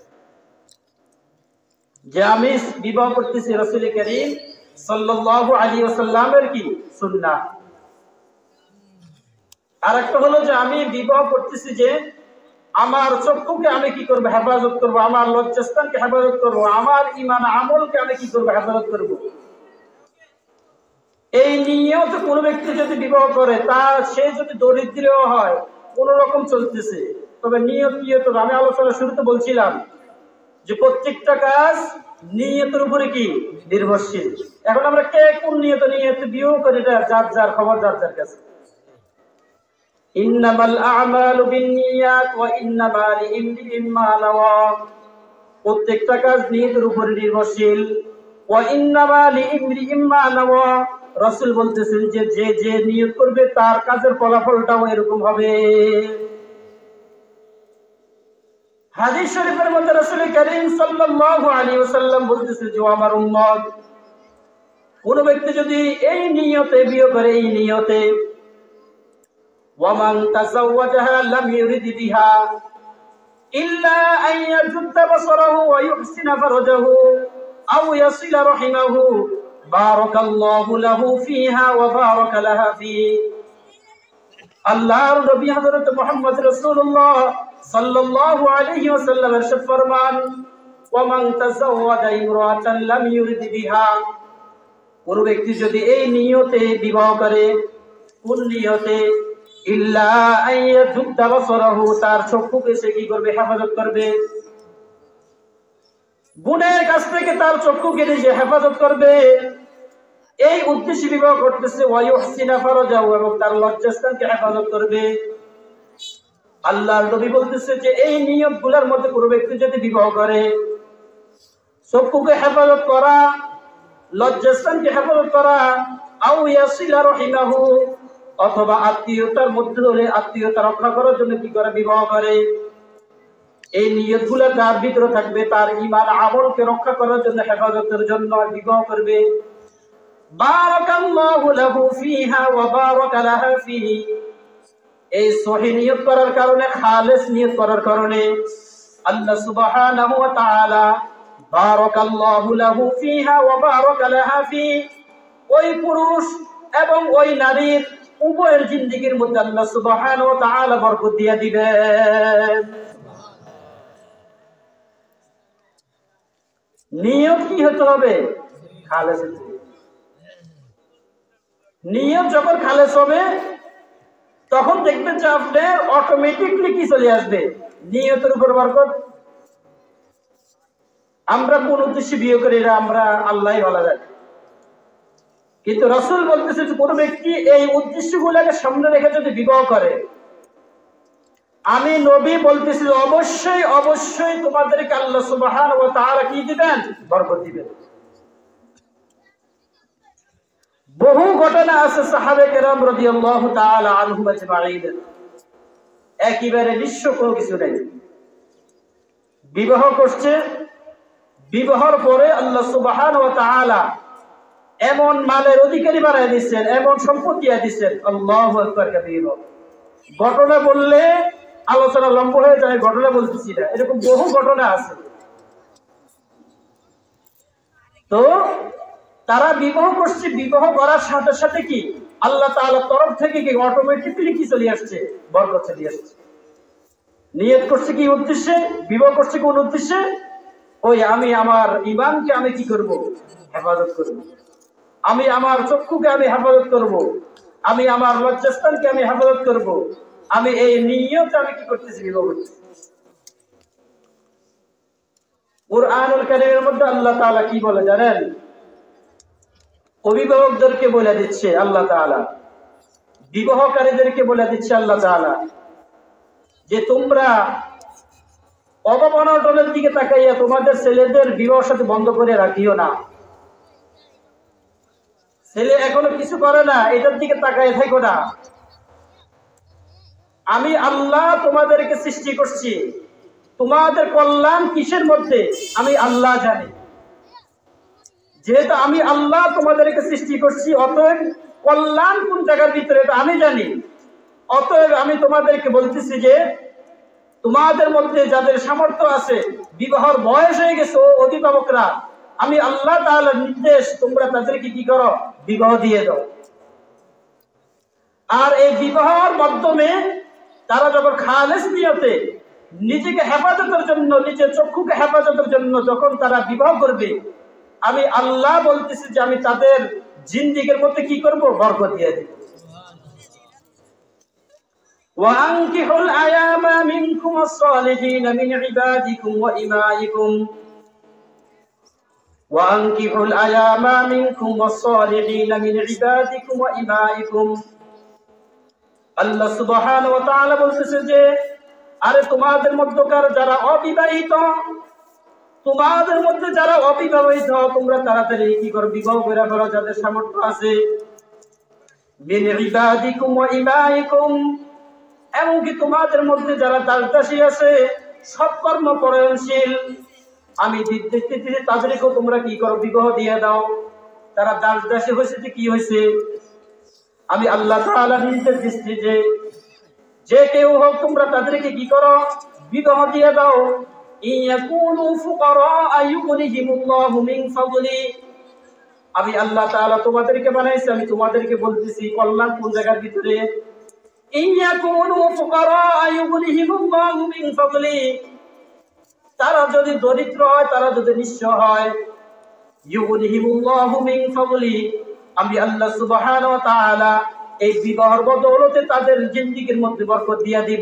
যে আমি বিবাহ করতেছি রাসূল করিম সাল্লাল্লাহু আলাইহি ওয়াসাল্লামের কি সুন্নাহ, আর একটা হলো যে আমি বিবাহ করতেছি যে আমার চক্ষুকে আমি কি করব হেফাজত করব, আমার লজ্জাস্থানকে হেফাজত করব, আমার ঈমান আমলকে আমি কি করব হেফাজত করব। এই নিয়ত কোন ব্যক্তি যদি বিবাহ করে, তার সে যদি দরিদ্র হয় কোন রকম চলতেছে, তবে নিয়ত নিয়ত আমি আলোচনা শুরুতে বলছিলাম যে প্রত্যেকটা কাজ নিয়তের উপরে কি নির্ভরশীল। এখন আমরা কে কোন নিয়ত নিয়ত বিবাহ করি, এটা যার যার খবর, যার যার কাছে। ইন্নামাল আ'মালু বিন্নিয়াত ওয়া ইন্নামা লিইমরিইম মা নাওয়া, প্রত্যেকটা কাজ নিয়তের উপরে নির্ভরশীল। ওয়া ইন্নামা লিইমরিইম মা নাওয়া, রাসূল বলতেছেন যে যে যে নিয়ত করবে তার কাজের ফলাফলটাও এরকম হবে। হাদিস শরীফের মধ্যে রাসূল করিম সাল্লাল্লাহু আলাইহি ওয়াসাল্লাম বলতেছে যে আমার উম্মত, কোন ব্যক্তি যদি এই নিয়তে বিয়ে করে, এই নিয়তে ওয়ামান তাযাওয়াজাহা লাম ইউরিদ বিহা ইল্লা আন ইয়াজুদ্দা বাসারাহু ওয়া ইহসিনা ফারজাহু আও ইয়াসিলা রাহিমাহু বারাকাল্লাহু লাহু ফিহা ওয়া বারাকা লাহা ফি। আল্লাহর নবী হযরত মুহাম্মদ রাসূলুল্লাহ সাল্লাল্লাহু আলাইহি ওয়াসাল্লাম ইরশাদ ফরমান, ওয়ামান তাযাওয়াজা ইমরাতান লাম ইউরিদ বিহা, কোন ব্যক্তি যদি এই নিয়তে বিবাহ করে, কোন নিয়তে, ইল্লা আইয়াজুদ্দা বাসারাহু, তার চক্ষুকে সে কি করবে হেফাজত করবে, গুনাহের কাছ থেকে তার চক্ষুকে সে হেফাজত করবে, এই উদ্দেশ্যে বিবাহ করতেছে। ওয়া ইহসিনা ফারজাহু, এবং তার লজ্জাস্থানকে হেফাজত করবে। আল্লাহর নবী বলতেছে যে এই নিয়তগুলোর মধ্যে কোন ব্যক্তি যদি বিবাহ করে, চক্ষুকে হেফাজত করা, লজ্জাস্থানকে হেফাজত করা, আও ইয়াসিলা রাহিমাহু, অথবা আত্মীয়তার মধ্যে হলে আত্মীয়তা রক্ষা করার জন্য কি করে বিবাহ করে, এই নিয়তগুলো তার ভিতরে থাকবে, তার ঈমান আমলকে রক্ষা করার জন্য হেফাজতের জন্য বিবাহ করবে। বারাকাল্লাহু লাহু ফিহা ওয়া বারাকা লাহা ফিহি, এই সহিহ নিয়ত করার কারণে, খালেস নিয়ত করার কারণে আল্লাহ সুবহানাহু ওয়া তাআলা বারাকাল্লাহু লাহু ফিহা ওয়া বারাকা লাহা ফি, ওই পুরুষ এবং ওই নারীর উভয়ের জিন্দেগীর মধ্যে আল্লাহ সুবহানাহু ওয়া তাআলা বরকত দিয়ে দিবেন। নিয়ত কি হতে হবে? খালেস। নিয়ত যখন খালেস হবে তখন দেখবেন যে আপনার অটোমেটিকলি কি চলে আসবে, নিয়তের উপর বরকত। আমরা কোন উদ্দেশ্যে বিয়ে করি এটা আমরা আল্লাহই ভালো জানে, কিন্তু রাসূল বলতেছে যে কোন ব্যক্তি এই উদ্দেশ্যগুলোকে সামনে রেখে যদি বিবাহ করে, আমি নবী বলতেছি অবশ্যই অবশ্যই তোমাদেরকে আল্লাহ সুবহানাহু ওয়া তাআলা কি দিবেন? বরকত দিবেন। বহু ঘটনা আছে সাহাবে কেরাম রাদিয়াল্লাহু তাআলা আনহুম আজমাইন, একেবারে নিঃস্ব কোনো কিছু নেই, বিবাহ করছে, বিবাহের পরে আল্লাহ সুবহানাহু ওয়া তাআলা এমন মালের অধিকারী বানায় দিচ্ছেন, এমন সম্পত্তি দিচ্ছেন, আল্লাহু আকবার কাবীরা। ঘটনা বললে আলোচনা লম্বা হয়ে যায়, ঘটনা বলতেছি না, এরকম বহু ঘটনা আছে। তো তারা বিবাহ করছে, বিবাহ করার সাথে সাথে কি আল্লাহ তাআলার তরফ থেকে কি অটোমেটিক্যালি কি চলে আসছে? বরকত চলে আসছে। নিয়ত করছে কি উদ্দেশ্যে? বিবাহ করছে কোন উদ্দেশ্যে? ওই আমি আমার ঈমানকে আমি কি করব? হেফাজত করব, আমি আমার চক্ষুকে আমি হেফাজত করব, আমি আমার লজ্জাস্থানকে আমি হেফাজত করব, আমি এই নিয়ত আমি কি করতেছি? বিবাহ করতেছি। কুরআনুল কারীমের মধ্যে আল্লাহ তাআলা কি বলে জানেন? অভিভাবকদেরকে বলে দিচ্ছে আল্লাহ তাআলা, বিবাহকারীদেরকে বলে দিচ্ছে আল্লাহ তাআলা যে তোমরা অবমাননার দিকে তাকাইয়া তোমাদের ছেলেদের বিবাহ সাথে বন্ধ করে রাখিও না। ছেলে এখনো কিছু করে না, এটার দিকে তাকাইয়া থাকো না। আমি আল্লাহ তোমাদেরকে সৃষ্টি করছি, তোমাদের কল্যাণ কিসের মধ্যে আমি আল্লাহ জানি। যেহেতু আমি আল্লাহ তোমাদেরকে সৃষ্টি করছি, অতএব কল্যাণ কোন জায়গার ভিতরে এটা আমি জানি। অতএব আমি তোমাদেরকে বলতেছি যে তোমাদের মধ্যে যাদের সামর্থ্য আছে, বিবাহর বয়স হয়ে গেছে, অভিভাবকরা, আমি আল্লাহ তাআলার নির্দেশ, তোমরা তাদেরকে কি করো, বিবাহ দিয়ে দাও। আর এই বিবাহের মাধ্যমে তারা যখন খালেস নিয়তে নিজেকে হেফাজতের জন্য, নিজের চক্ষুকে হেফাজতের জন্য যখন তারা বিবাহ করবে, আমি আল্লাহ বলতেছি যে আমি তাদের জিন্দেগীর মধ্যে কি করব, বরকত দিয়ে দেব। وَأَنكِحُوا الْأَيَامَ مِنكُمْ وَالصَّالِحِينَ مِنْ عِبَادِكُمْ وَإِمَائِكُمْ وَأَنكِحُوا الْأَيَامَ مِنكُمْ وَالصَّالِحِينَ مِنْ عِبَادِكُمْ وَإِمَائِكُمْ। আল্লাহ সুবহানাহু ওয়া তাআলা বলতেছে যে আরে তোমাদের মধ্যকার যারা অবিবাহিত, তোমাদের মধ্যে যারা অবিবাহিত, তোমরা তাড়াতাড়ি কি করো, বিবাহ করে ফেলো যাদের সামর্থ্য আছে। মিন ইবাদিকুম ওয়া ইমাইকুম, এমনকি তোমাদের মধ্যে যারা দাসদাসী আছে, সৎকর্ম পরায়ণশীল, আমি দেখতে তাদেরকেও তোমরা কি করো, বিবাহ দিয়ে দাও। তারা দাসদাসী হয়েছে যে কি হয়েছে, আমি আল্লাহ তাআলা নির্দেশ দিচ্ছি যে যে কেউ হোক তোমরা তাদেরকে কি করো, বিবাহ দিয়ে দাও। ইয়াকুনু ফুকারা আয়ুগনিহিমুল্লাহু মিন ফাদলি, আমি আল্লাহ তাআলা তোমাদেরকে বানাইছি, আমি তোমাদেরকে বলতেছি কল্যাণ কোন জায়গার ভিতরে। ইয়াকুনু ফুকারা আয়ুগনিহিমুল্লাহু মিন ফাদলি, তারা যদি দরিদ্র হয়, তারা যদি নিঃস্ব হয়, ইউগনিহিমুল্লাহু মিন ফাদলি, আমি আল্লাহ সুবহানাহু ওয়া তাআলা এই বিবাহের বদৌলতে তাদের জিন্দেগীর মধ্যে বরকত দিয়ে দিব।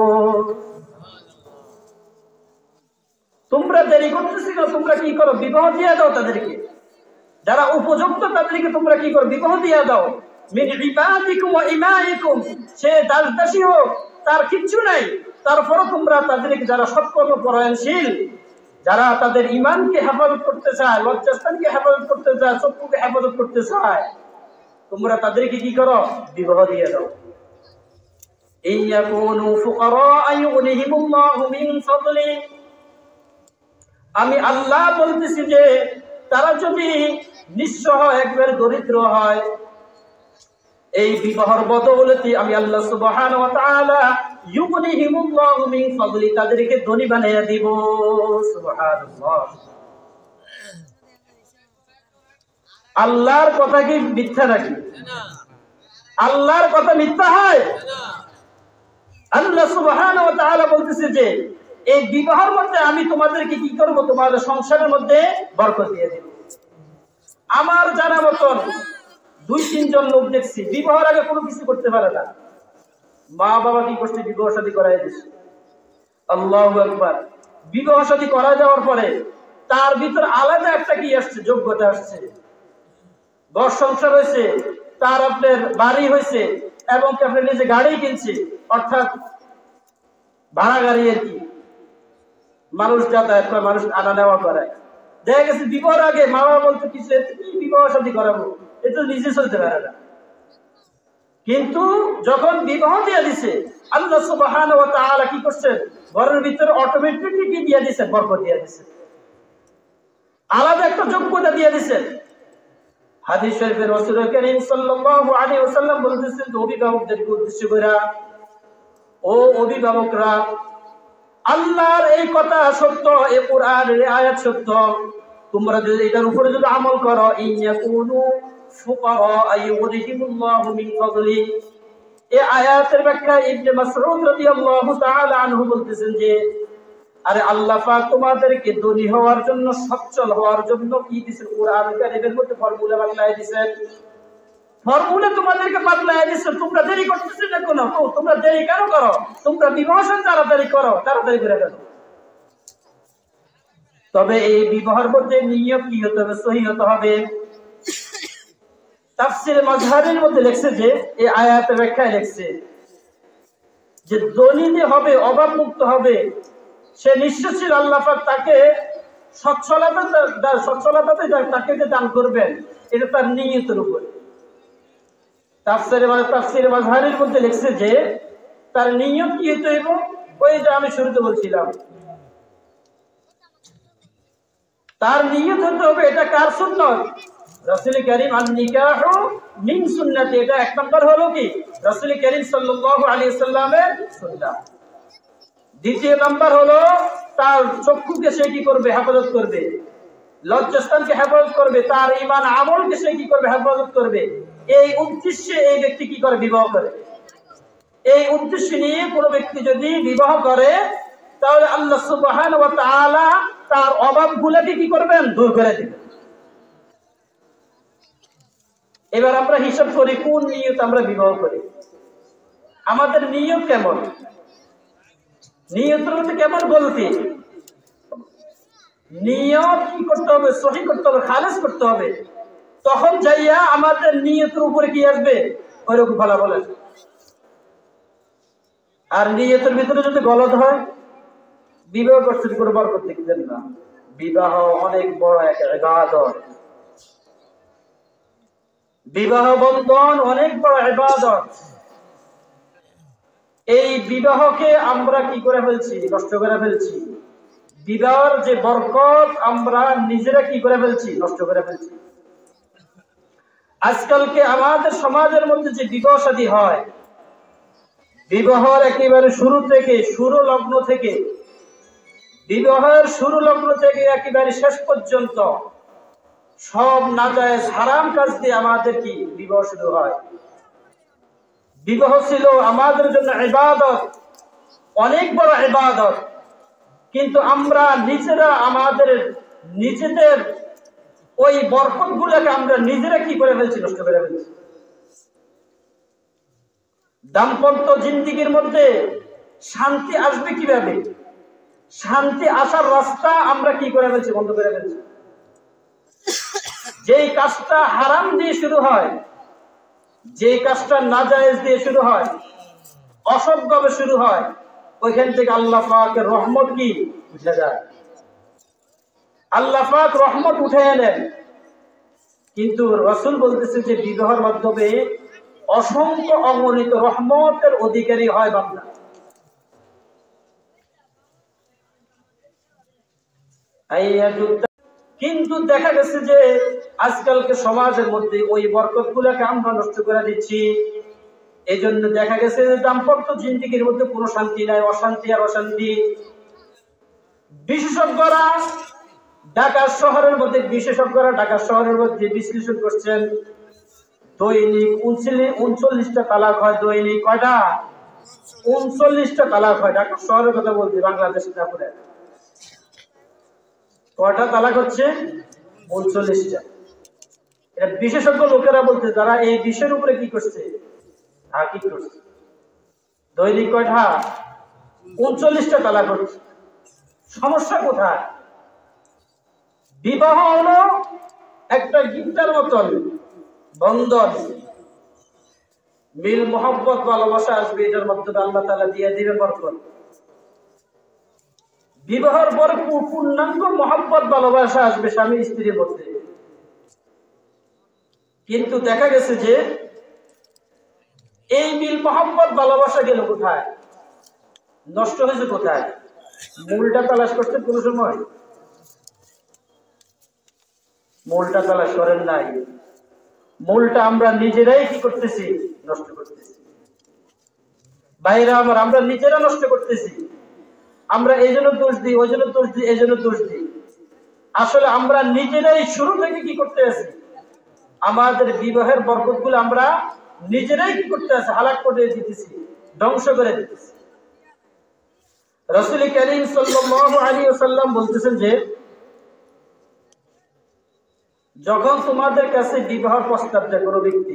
তোমরা দেরি করতেছি না, তোমরা কি করো, বিবাহ দিয়ে দাও তাদেরকে। যারা উপযুক্ত তাদেরকে তোমরা কি করো, বিবাহ দিয়ে দাও। মিন ইবাদিকুম ওয়া ইমাইকুম, সে দাসদাসী হোক, তার কিচ্ছু নাই, তারপরও তোমরা তাদেরকে, যারা সৎকর্ম পরায়ণশীল, যারা তাদের ঈমানকে হেফাজত করতে চায়, লজ্জাস্থানকে হেফাজত করতে চায়, চক্ষুকে হেফাজত করতে চায়, তোমরা তাদেরকে কি করো, বিবাহ দিয়ে দাও। ইয়াকুনু ফুকারা আয়ুগনিহিমুল্লাহু মিন ফাদলি, আমি আল্লাহ বলতেছি যে তারা যদি নিঃস্ব হয়, একবারে দরিদ্র হয়, এই বিবাহের বদৌলতে আমি আল্লাহ সুবহানাহু ওয়া তাআলা ইউগনিহিমুল্লাহু মিন ফাদলি, তাদেরকে ধনী বানাইয়া দিব। সুবহানাল্লাহ। আল্লাহর কথা কি মিথ্যা নাকি? আল্লাহর কথা মিথ্যা হয়? আল্লাহ সুবহানাহু ওয়া তাআলা বলতেছে যে এই বিবাহের মধ্যে আমি তোমাদেরকে কি করব, তোমাদের সংসারের মধ্যে বরকত দিয়ে দেব। আমার জানা মতন 2-3 জন লোক দেখছি বিবাহের আগে কোনো কিছু করতে পারে না, মা বাবা কি করছে, বিবাহ শাদী করাই দিচ্ছে। আল্লাহু আকবার। বিবাহ শাদী করা যাওয়ার পরে তার ভিতর আলাদা একটা কি আসছে, যোগ্যতা আসছে, ঘর সংসার হয়েছে, তার আপনার বাড়ি হয়েছে, এবং কি আপনার নিজে গাড়ি কিনছে, অর্থাৎ ভাড়া গাড়ি আর কি, মানুষ যাতায়াত করে, মানুষ আনা নেওয়া করে। দেখা গেছে বিবাহের আগে মা বাবা বলতে কিছু, কি বিবাহ শাদী করাবো, এ তো নিজে চলতে পারে না। কিন্তু যখন বিবাহ দিয়ে দিছে, আল্লাহ সুবহানাহু ওয়া তাআলা কি করছেন, ঘরের ভিতরে অটোমেটিকলি কি দিয়ে দিছে, বরকত দিয়ে দিছে, আলাদা একটা যোগ্যতা দিয়ে দিছেন। হাদিস শরীফে রাসূল করিম সাল্লাল্লাহু আলাইহি ওয়াসাল্লাম বলতেছেন, অভিভাবকদেরকে উদ্দেশ্য করে, ও অভিভাবকরা, আল্লাহর এই কথা সত্য, এই কোরআনের আয়াত সত্য, তোমরা যদি এটার উপরে যদি আমল করো, ইয়াকুনু ফুকারা আয়ুগনিহিমুল্লাহু মিন ফাদলি, এই আয়াতের ব্যাখ্যা ইবনে মাসউদ রাদিয়াল্লাহু তাআলা আনহু বলতেছেন যে আরে আল্লাহ পাক তোমাদেরকে ধনী হওয়ার জন্য, সচ্ছল হওয়ার জন্য কি দিয়েছেন, কোরআন কারীমের মধ্যে ফর্মুলা বাতলায় দিয়েছেন। ফর্মুলা তোমাদেরকে বাতলায় দিয়েছেন, তোমরা দেরি করতেছ না কেন? তোমরা দেরি কেন করো? তোমরা বিবাহ তাড়াতাড়ি করো, তাড়াতাড়ি করে ফেলো। তবে এই বিবাহের মধ্যে নিয়ত কি হতে হবে, সহি হতে হবে। তাফসীরে মাজহারের মধ্যে লেখছে যে এই আয়াতের ব্যাখ্যায় লেখছে যে ধনী হবে, অভাব মুক্ত হবে, সে নিশ্চয়ই আল্লাহ পাক তাকে সচ্ছলতাতে তাকে যে দান করবেন, এটা তার নিয়তের উপর। তাফসীরে মাজহারের মধ্যে লেখছে যে তার নিয়ত কি হইতে হইব? ওই যে আমি শুরুতে বলছিলাম, তার নিয়ত হতে হবে এটা কার সুন্নত? রাসূল কারীম আন-নিকাহু মিন সুন্নতি। এটা এক নম্বর হলো কি রাসূল কারীম সাল্লাল্লাহু আলাইহি সাল্লামের সুন্নাহ। দ্বিতীয় নাম্বার হলো তার চক্ষুকে সে কি করবে? হেফাজত করবে। লজ্জাস্থানকে হেফাজত করবে। তার ঈমান আমলকে সে কি করবে? হেফাজত করবে। এই উদ্দেশ্যে এই ব্যক্তি কি করে? বিবাহ করে। এই উদ্দেশ্য নিয়ে কোনো ব্যক্তি যদি বিবাহ করে তাহলে আল্লাহ সুবহানাহু ওয়া তাআলা তার অভাবগুলোকে কি করবেন? দূর করে দিবেন। এবার আমরা হিসাব করি কোন নিয়ত আমরা বিবাহ করি। আমাদের নিয়ত কেমন? নিয়তের মধ্যে কেমন বলতে নিয়ত কি করতে হবে? সহি করতে হবে, খালেস করতে হবে। তখন যাইয়া আমাদের নিয়তের উপরে কি আসবে? ওইরকম ফলাফল আসবে। আর নিয়তের ভিতরে যদি গলদ হয়, বিবাহ করছেন কোনো বরকত দেখবেন না। বিবাহ অনেক বড় এক ইবাদত। বিবাহ বন্ধন অনেক বড় ইবাদত। এই বিবাহকে আমরা কি করে ফেলছি? নষ্ট করে ফেলছি। বিবাহের যে বরকত আমরা নিজেরা কি করে ফেলছি? নষ্ট করে ফেলছি। আজকালকে আমাদের সমাজের মধ্যে যে বিবাহ শাদী হয়, বিবাহের একেবারে বিবাহের শুরু লগ্ন থেকে একেবারে শেষ পর্যন্ত সব নাজায়েজ হারাম কাজ দিয়ে আমাদের কি বিবাহ শুরু হয়। বিবাহ ছিল আমাদের জন্য ইবাদত, অনেক বড় ইবাদত। কিন্তু আমরা নিজেদের ওই বরকত গুলাকে আমরা নিজেরা কি করে ফেলছি? নষ্ট করে ফেলছি। দাম্পত্য জিন্দেগীর মধ্যে শান্তি আসবে কিভাবে? শান্তি আসার রাস্তা আমরা কি করে ফেলছি? বন্ধ করে ফেলছি। যেই কাজটা হারাম দিয়ে শুরু হয়, যেই কাজটা নাজায়েজ দিয়ে শুরু হয়, অসৎভাবে শুরু হয়, ওইখান থেকে আল্লাহ পাকের রহমত কি উঠে যায়। আল্লাহ পাক রহমত উঠে এলেন। কিন্তু রাসূল বলতেছে যে বিবাহের মাধ্যমে অসংখ্য অগণিত রহমতের অধিকারী হয় বান্দা। কিন্তু দেখা গেছে যে আজকালকে সমাজের মধ্যে ওই বরকতগুলোকে আমরা নষ্ট করে দিচ্ছি। এই জন্য দেখা গেছে যে দাম্পত্য জিন্দেগীর মধ্যে কোনো শান্তি নাই, অশান্তি আর অশান্তি। বিশেষজ্ঞরা ঢাকা শহরের মধ্যে বিশ্লেষণ করছেন, দৈনিক 39টা তালাক হয়। দৈনিক কয়টা? 39টা তালাক হয়। ঢাকা শহরের কথা বলছি, বাংলাদেশে না করে। কয়টা তালাক হচ্ছে? 39টা। এটা বিশেষজ্ঞ লোকেরা বলতে, যারা এই বিষয়ের উপরে কি করছে, কি করছে। দৈনিক কয়টা? 39টা তালাক হচ্ছে। সমস্যা কোথায়? বিবাহ হলো একটা গিফটের মতন বন্ধন, মিল মোহাব্বত ভালোবাসা আসবে, এটার মাধ্যমে আল্লাহ তাআলা দিয়ে দিবেন বরকত। বিবাহের পর পূর্ণাঙ্গ মোহাব্বত ভালোবাসা আসবে স্বামী স্ত্রীর মধ্যে। কিন্তু দেখা গেছে যে এই মিল মোহাব্বত ভালোবাসা গেল কোথায়? নষ্ট হয়েছে কোথায়? মূলটা তালাশ করতে কোনো সময় মূলটা তালাশ করেন নাই। মূলটা আমরা নিজেরাই কি করতেছি? নষ্ট করতেছি। বাইরে আমরা নিজেরা নষ্ট করতেছি। আমরা এই জন্য দোষ দিই, ওই জন্য দোষ দিই, এই জন্য দোষ দিই। আসলে আমরা নিজেরাই শুরু থেকে কি করতে আছি? আমাদের বিবাহের বরকতগুলো আমরা নিজেরাই কি করতে আছি? হালাক করে দিতেছি, ধ্বংস করে দিতেছি। রাসূল কারীম সাল্লাল্লাহু আলাইহি ওয়াসাল্লাম বলতেছেন যে যখন তোমাদের কাছে বিবাহ প্রস্তাব দেয় কোনো ব্যক্তি,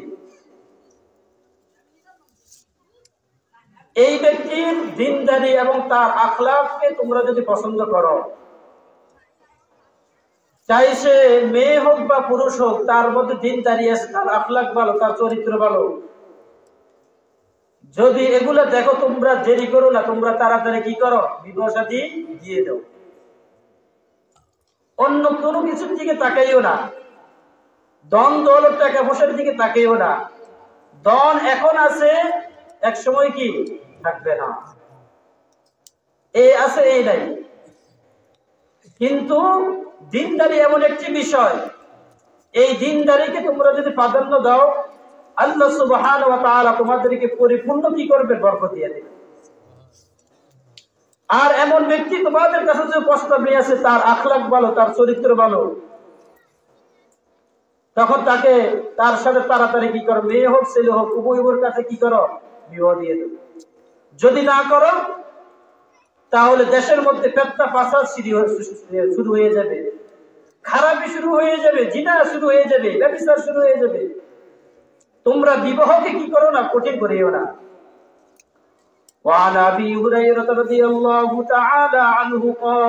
এই ব্যক্তির দিনদারি এবং তার আখলাককে তোমরা যদি পছন্দ করো, চাই সে মেয়ে হোক বা পুরুষ হোক, তার মধ্যে দিনদারি আছে, তার আখলাক ভালো, তার চরিত্র ভালো, যদি এগুলা দেখো, তোমরা দেরি করো না, তোমরা তাড়াতাড়ি কি করো? বিবাহ শাদী দিয়ে দাও। অন্য কোনো কিছুর দিকে তাকাইও না, ধন দৌলত টাকা পয়সার দিকে তাকাইও না। ধন এখন আছে, এক সময় কি থাকবে না। এই আছে এই নাই। কিন্তু দিনদারি এমন একটি বিষয়, এই দিনদারিকে তোমরা যদি প্রাধান্য দাও, আল্লাহ সুবহানাহু ওয়া তাআলা তোমাদেরকে পরিপূর্ণ কি করবে? বরকত দিয়ে দেবে। আর এমন ব্যক্তি তোমাদের কাছে যে প্রস্তাব নিয়ে আসে, তার আখলাক ভালো, তার চরিত্র ভালো, তখন তাকে তার সাথে তাড়াতাড়ি কি করো, মেয়ে হোক ছেলে হোক, উভয়ের কাছে কি করো? বিবাহ দিয়ে দেবে। যদি না করো তাহলে দেশের মধ্যে ফিতনা ফাসাদ শুরু হয়ে যাবে, খারাপি শুরু হয়ে যাবে, জিনা শুরু হয়ে যাবে, ব্যভিচার শুরু হয়ে যাবে। তোমরা বিবাহকে কি করো না? কঠিন করিও না। وعن أبي هريرة رضي الله تعالى عنه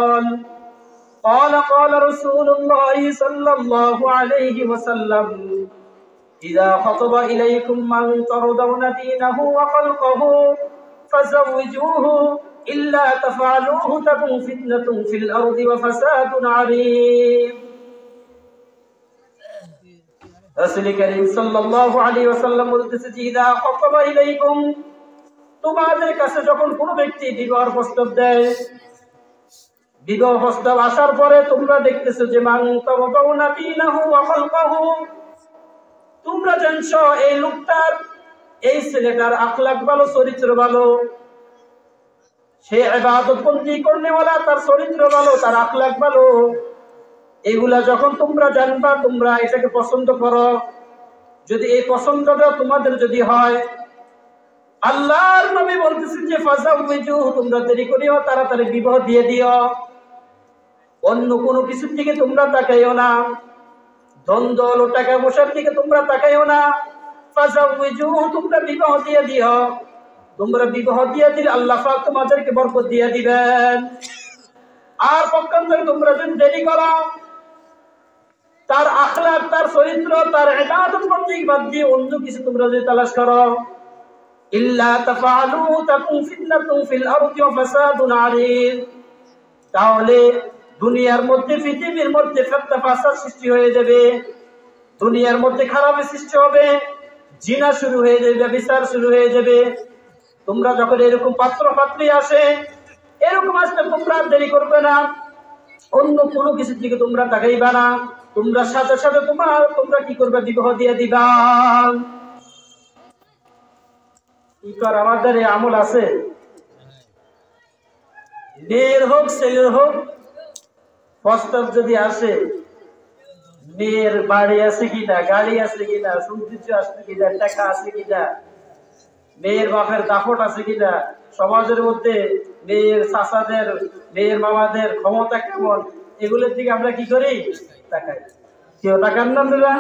قال رسول الله صلى الله عليه وسلم إذا خطب إليكم من ترضون دينه وخلقه فزوجوه إلا تفعلوه تكن فتنة في الأرض وفساد عريض। রাসূল করিম সাল্লাল্লাহু আলাইহি ওয়াসাল্লাম বলতেছে, ইযা খাতাবা ইলাইকুম, তোমাদের কাছে যখন কোন ব্যক্তি বিবাহ প্রস্তাব দেয়, বিবাহ প্রস্তাব আসার পরে তোমরা দেখতেছো যে মান তাওবাউনা দীনাহু ওয়া খালকাহু, তোমরা জানছো এই লোকটার, এই ছেলেটার আখলাক ভালো, চরিত্র ভালো, সে ইবাদত বন্দি করনেওয়ালা, তার চরিত্র ভালো, তার আখলাক ভালো, এগুলা যখন তোমরা জানবা, তোমরা এটাকে পছন্দ করো। যদি এই পছন্দটা তোমাদের যদি হয়, আল্লাহর নবী বলতেছেন যে ফাযাউজু, তোমরা দেরি করিও, তাড়াতাড়ি বিবাহ দিয়ে দিও। অন্য কোনো কিছুর দিকে তোমরা তাকাইও না, দ্বন্দ্ব ও টাকা পয়সার দিকে তোমরা তাকাইও না। ফাযাউজু, তোমরা বিবাহ দিয়ে দিও। তোমরা বিবাহ দিয়ে দিলে আল্লাহ পাক তোমাদেরকে বরকত দিয়ে দিবেন। আর পক্ষান্তরে তোমরা যদি দেরি করো, তার আখলাক, তার চরিত্র, তার ইবাদত বন্দেগী বাদ দিয়ে অন্য কিছু তোমরা যদি তালাশ করো, ইল্লা তাফআলু তাকুন ফিতনাতুন ফিল আরদি ওয়া ফাসাদুন আরীদ, তাহলে দুনিয়ার মধ্যে, পৃথিবীর মধ্যে ফিতনা ফাসাদ সৃষ্টি হয়ে যাবে, দুনিয়ার মধ্যে খারাপ সৃষ্টি হবে, জিনা শুরু হয়ে যাবে, ব্যভিচার শুরু হয়ে যাবে। তোমরা যখন এরকম পাত্র পাত্রী আসে, এরকম আসলে তোমরা দেরি করবে না, অন্য কোনো কিছুর দিকে তোমরা তাকাইবা না, তোমরা সাথে সাথে তোমরা কি করবে? বিবাহ দিয়ে দিবা। কি কর আমাদের এই আমল আছে, মেয়ের হোক ছেলের হোক, প্রস্তাব যদি আসে, মেয়ের বাড়ি আছে কিনা, গাড়ি আছে কিনা, সৌন্দর্য আছে কিনা, টাকা আছে কিনা, মেয়ের বাপের দাপট আছে কিনা, সমাজের মধ্যে মেয়ের চাচাদের, মেয়ের মামাদের ক্ষমতা কেমন, এগুলোর দিকে আমরা কি করি? তাকাই। কেউ তাকান না দিলা?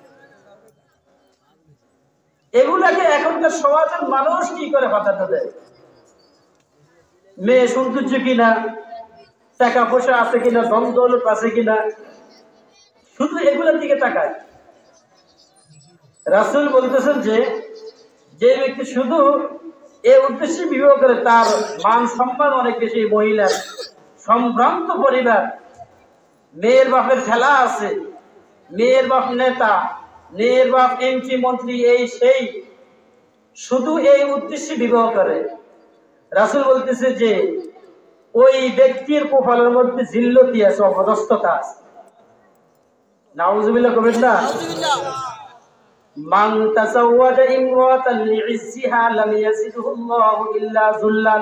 এগুলাকে এখনকার সমাজের মানুষ কি করে প্রাধান্য দেয়? মেয়ে সৌন্দর্য কিনা, টাকা পয়সা আছে কিনা, ধন দৌলত আছে কিনা, শুধু এগুলোর দিকে তাকায়। রাসূল বলতেছেন যে যে ব্যক্তি শুধু এই উদ্দেশ্যে বিবাহ করে, তার মান সম্মান অনেক বেশি, মহিলার সম্ভ্রান্ত পরিবার, মেয়ের বাপের খেলা আছে, মেয়ের বাপ নেতা, মেয়ের বাপ এমপি মন্ত্রী, এই সেই, শুধু এই উদ্দেশ্যে বিবাহ করে, রাসূল বলতেছে যে ওই ব্যক্তির কপালের মধ্যে জিল্লতি আছে, অপদস্থতা আছে। নাউযুবিল্লাহ কবেন না? মান তাসাওয়াজা ইমরাতান লিইজ্জিহা লাম ইয়াজিদহু আল্লাহু ইল্লা যুল্লান,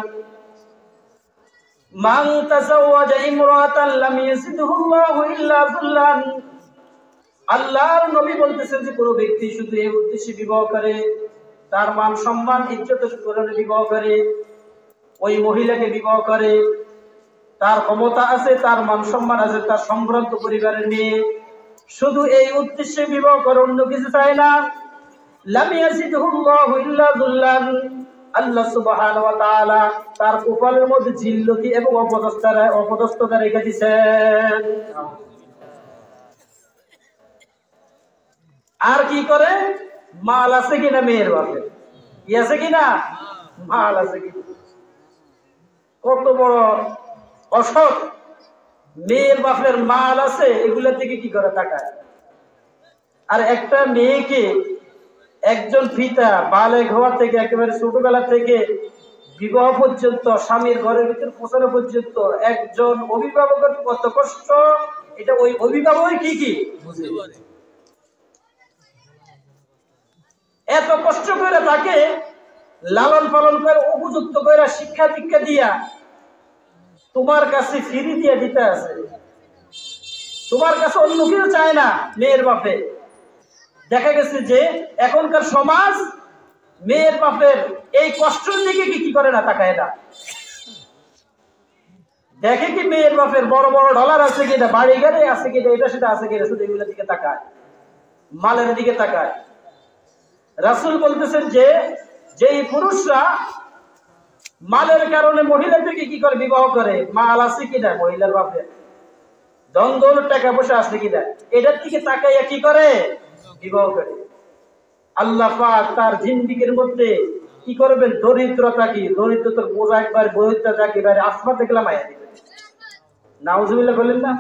মান তাসাওয়াজা ইমরাতান লাম ইয়াজিদহু আল্লাহু ইল্লা যুল্লান। আল্লাহর নবী বলতেছেন যে কোন ব্যক্তি শুধু এই উদ্দেশ্যে বিবাহ করে, তার মান সম্মান ইজ্জতের কারণে বিবাহ করে, ওই মহিলাকে বিবাহ করে, তার ক্ষমতা আছে, তার মান সম্মান আছে, তার সম্ভ্রান্ত পরিবারের মেয়ে, শুধু এই উদ্দেশ্যে বিবাহ করে, অন্য কিছু চায় না, লাম ইয়াজিদহু আল্লাহু ইল্লা যুল্লান, আল্লাহ সুবহানাহু ওয়া তাআলা তার কপালের মধ্যে জিল্লতি এবং অপদস্থতা রেখে দিয়েছেন। আর কি করে? মাল আছে কিনা মেয়ের বাপের, কি আছে কিনা, মাল আছে কিনা, কত বড় অসৎ, মেয়ের বাপের মাল আছে, এগুলোর দিকে কি করে তাকায়। আর একটা মেয়েকে একজন পিতা বালেগ হওয়া থেকে, একেবারে ছোটবেলা থেকে বিবাহ পর্যন্ত, স্বামীর ঘরের ভিতর পৌঁছানো পর্যন্ত একজন অভিভাবকের কত কষ্ট, এটা ওই অভিভাবকই কি বুঝতে পারে। এত কষ্ট করে তাকে লালন পালন করে উপযুক্ত করে শিক্ষা দীক্ষা দিয়া তোমার কাছে ফিরি দিয়ে দিতে আছে, তোমার কাছে অন্য কিছু চায় না মেয়ের বাপে। দেখা গেছে যে এখনকার সমাজ মেয়ের বাপের এই কষ্টের দিকে কি করে না, তাকায় না। দেখে কি মেয়ের বাপের বড় বড় ডলার আছে কিনা, বাড়ি গাড়ি আছে কিনা, এটা সেটা আছে কিনা, শুধু এগুলোর দিকে তাকায়, মালের দিকে তাকায়। রাসূল বলতেছেন যে যেই পুরুষরা মালের কারণে মহিলাদেরকে কি করে বিবাহ করে, মাল আছে কিনা মহিলার বাপের, ধন দৌলত টাকা পয়সা আছে কিনা, এটার দিকে তাকাইয়া কি করে বিবাহ করে। আল্লাহ পাক তার জিন্দেগীর মধ্যে কি করবেন, দরিদ্রতা কি, দরিদ্রতার বোঝা একবার দরিদ্রতা একেবারে আসমান থেকে নামাইয়া দিবেন। নাউজুবিল্লাহ বলেন না,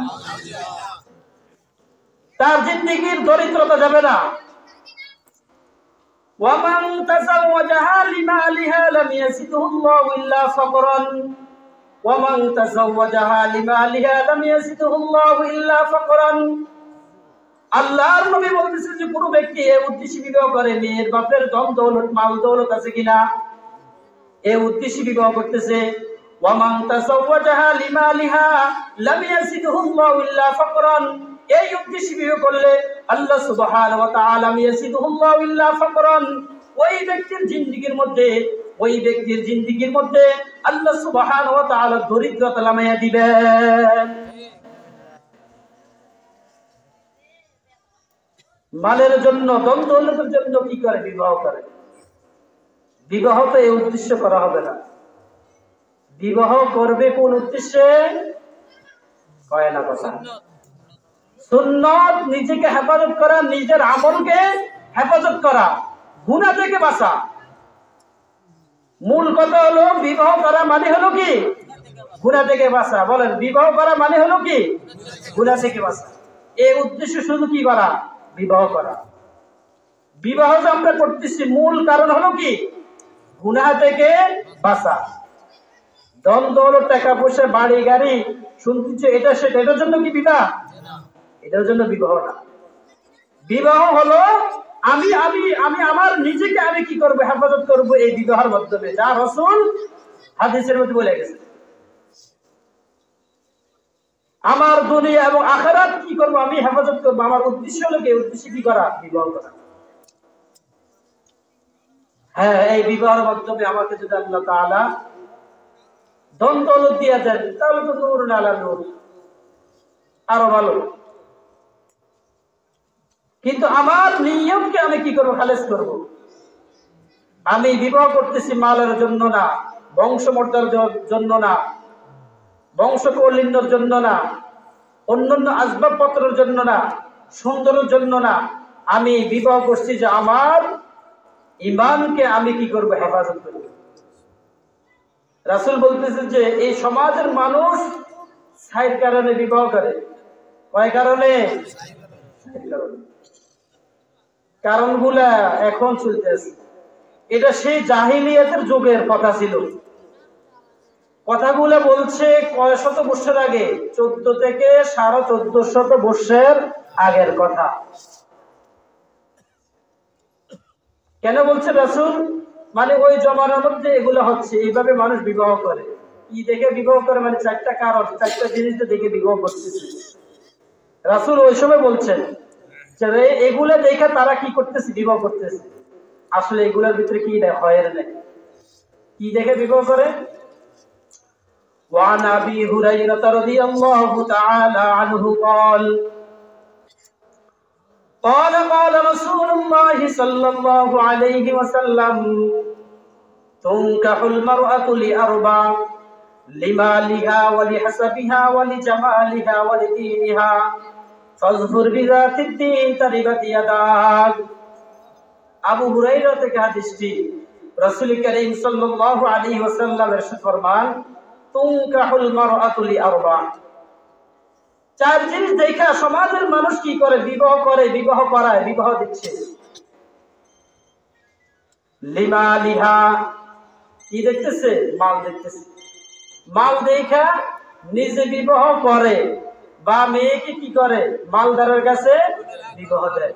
তার জিন্দেগীর দরিদ্রতা যাবে না। وَمَنْ تَزَوَّجَهَا لِمَالِهَا لَمْ يَزِدْهُ اللَّهُ إِلَّا فَقْرًا وَمَنْ تَزَوَّجَهَا لِمَالِهَا لَمْ يَزِدْهُ اللَّهُ إِلَّا فَقْرًا। আল্লাহর নবী বলতেছেন যে কোন ব্যক্তি এই উদ্দেশ্যে বিবাহ করে, মেয়ের বাপের ধন দৌলত মাল দৌলত আছে কিনা, এই উদ্দেশ্যে বিবাহ করতেছে। وَمَنْ تَزَوَّجَهَا لِمَالِهَا لَمْ يَزِدْهُ اللَّهُ إِلَّا فَقْرًا, এই উদ্দেশ্যে বিবাহ করলে আল্লাহ সুবহানাহু ওয়া তাআলা ইয়াসিদুল্লাহু ইল্লা ফাকরান, ওই ব্যক্তির জিন্দেগীর মধ্যে আল্লাহ সুবহানাহু ওয়া তাআলা দরিদ্রতা নামাইয়া দিবেন। মালের জন্য, ধন দৌলতের জন্য কি করে বিবাহ করে? বিবাহ তো এই উদ্দেশ্য করা হবে না। বিবাহ করবে কোন উদ্দেশ্যে? কয় না কথা, সুন্নাত, নিজেকে হেফাজত করা, নিজের আমলকে হেফাজত করা, গুনাহ থেকে বাঁচা। মূল কথা হলো বিবাহ করা মানে হলো কি, গুনাহ থেকে বাঁচা। বলেন, বিবাহ করা মানে হলো কি, গুনাহ থেকে বাঁচা। এই উদ্দেশ্য শুধু কি করা, বিবাহ করা। বিবাহ যে আমরা করতেছি মূল কারণ হলো কি, গুনাহ থেকে বাঁচা। ধন দৌলত টাকা পয়সা বাড়ি গাড়ি শুনতেছে এটা সেটা, এটার জন্য কি বিবাহ? এটার জন্য বিবাহ না। বিবাহ হলো আমি আমি আমি আমার নিজেকে আমি কি করব, হেফাজত করব এই বিবাহের মাধ্যমে, যা রাসূল হাদিসের মধ্যে বলে গেছে। আমার দুনিয়া এবং আখিরাত কি করব, আমি হেফাজত করব। আমার উদ্দেশ্য হলো কি, উদ্দেশ্য কি করা, বিবাহ করা। হ্যাঁ, এই বিবাহের মাধ্যমে আমাকে যদি আল্লাহ তাআলা ধন দৌলত দিয়ে দেন তাহলে তো নূর আলা নূর, আরো ভালো। কিন্তু আমার নিয়মকে আমি কি করব, খালেস করব। আমি বিবাহ করতেছি মালের জন্য না, বংশমর্যাদার জন্য না, বংশ কৌলিন্যর জন্য না, অন্যান্য আসবাবপত্রের জন্য না, সুন্দরের জন্য না। আমি বিবাহ করছি যে আমার ঈমানকে আমি কি করব, হেফাজত করব। রাসূল বলতেছেন যে এই সমাজের মানুষ ৬০ কারণে বিবাহ করে। কয় কারণে? কারণগুলা এখন চলতেছে। এটা সেই জাহিলিয়াতের যুগের কথা ছিল। কথাগুলো বলছে কয় শত বছর আগে, 14 থেকে 1450 বছর আগের কথা। কেন বলছে রাসূল? মানে ওই জমানার মধ্যে এগুলো হচ্ছে, এইভাবে মানুষ বিবাহ করে। কি দেখে বিবাহ করে? মানে 4টা কারণ, 4টা জিনিস দেখে বিবাহ করতেছে। রাসূল ওই সময় বলছেন যে এগুলো দেখে তারা কি করতেছে, বিবাহ করতেছে। আসলে এগুলোর ভিতরে কি হয় না, কি দেখে বিবাহ করে? وعن أبي هريرة رضي الله تعالى عنه قال رسول الله صلى الله عليه وسلم تنكح المرأة لأربع لمالها ولحسبها ولجمالها ولدينها فاظفر بذات الدين تربت يداك। আবু হুরায়রা থেকে হাদিসটি, রাসূল করিম সাল্লাল্লাহু আলাইহি ওয়াসাল্লাম ইরশাদ ফরমান, তুনকাহুল মারআতু লিআরবা। 4 জিনিস দেখা সমাজের মানুষ কি করে, বিবাহ করে, বিবাহ করায়, বিবাহ দিচ্ছে। লিমালিহা, কি দেখতেছে? মাল দেখতেছে। মাল দেখা নিজে বিবাহ করে বা মেয়েকে কি করে? মালদারের কাছে বিবাহ দেয়।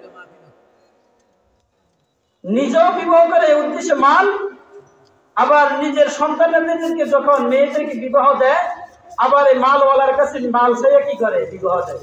নিজেও বিবাহ করে এই উদ্দেশ্যে মাল, আবার নিজের সন্তানদেরকে যখন মেয়েদেরকে বিবাহ দেয় আবার এই মালওয়ালার কাছে মাল চাইয়া কি করে? বিবাহ দেয়।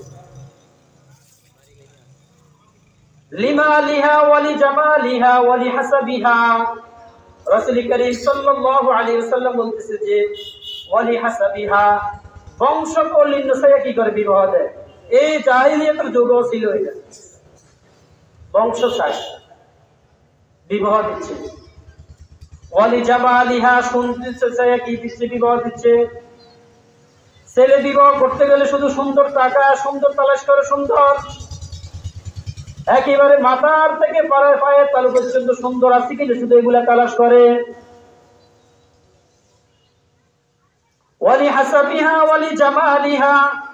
লিমালিহা ওয়ালি জামালিহা ওয়ালি হাসাবিহা, রাসূল করিম সাল্লাল্লাহু আলাইহি ওয়াসাল্লাম বলতেছে যে ওয়ালি হাসাবিহা, বংশ কৌলিন্য চাইয়া কি করে? বিবাহ দেয়। এই জাহিলিয়াতের যুগ ছিল এটা, বংশ চাই বিবাহ দিচ্ছে। ওয়ালি জামালিহা, শুনতেছে চাইয়া কি দিচ্ছে? বিবাহ দিচ্ছে। ছেলে বিবাহ করতে গেলে শুধু সুন্দর টাকা, সুন্দর তালাশ করে, সুন্দর একেবারে মাথার থেকে পায়ের তালু পর্যন্ত সুন্দর আছে কিনা শুধু এগুলা তালাশ করে। ওয়ালি হাসাবিহা ওয়ালি জামালিহা,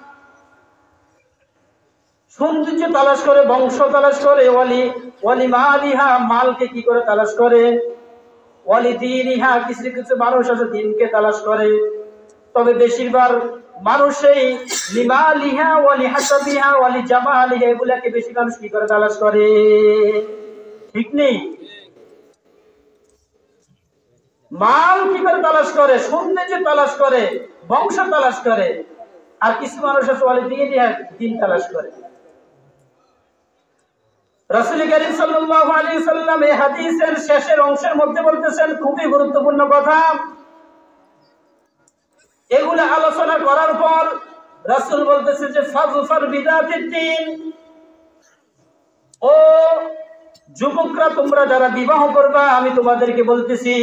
সৌন্দর্য তালাশ করে, বংশ তালাশ করে। ওয়ালি মালিহা, মালকে কি করে তালাশ করে। ওয়ালি দীনিহা, কিছু কিছু মানুষ আছে দিনকে তালাশ করে। তবে বেশিরভাগ মানুষই লিমালিহা ওয়ালি হাসাবিহা ওয়ালি জামালিহা এগুলাকে বেশি মানুষ কি করে? তালাশ করে। ঠিক নেই? মাল কি করে তালাশ করে? সৌন্দর্য তালাশ করে, বংশ তালাশ করে। আর কিছু মানুষ আছে ওয়ালি দীনিহা, দিন তালাশ করে। রাসূল করিম সাল্লাল্লাহু আলাইহি ওয়াসাল্লাম এই হাদিসের শেষের অংশের মধ্যে বলতেছেন খুবই গুরুত্বপূর্ণ কথা। এগুলা আলোচনা করার পর রাসূল বলতেছে যে ফাজফার বিদাতিদ দ্বীন, ও যুবকরা তোমরা যারা বিবাহ করবা আমি তোমাদেরকে বলতেছি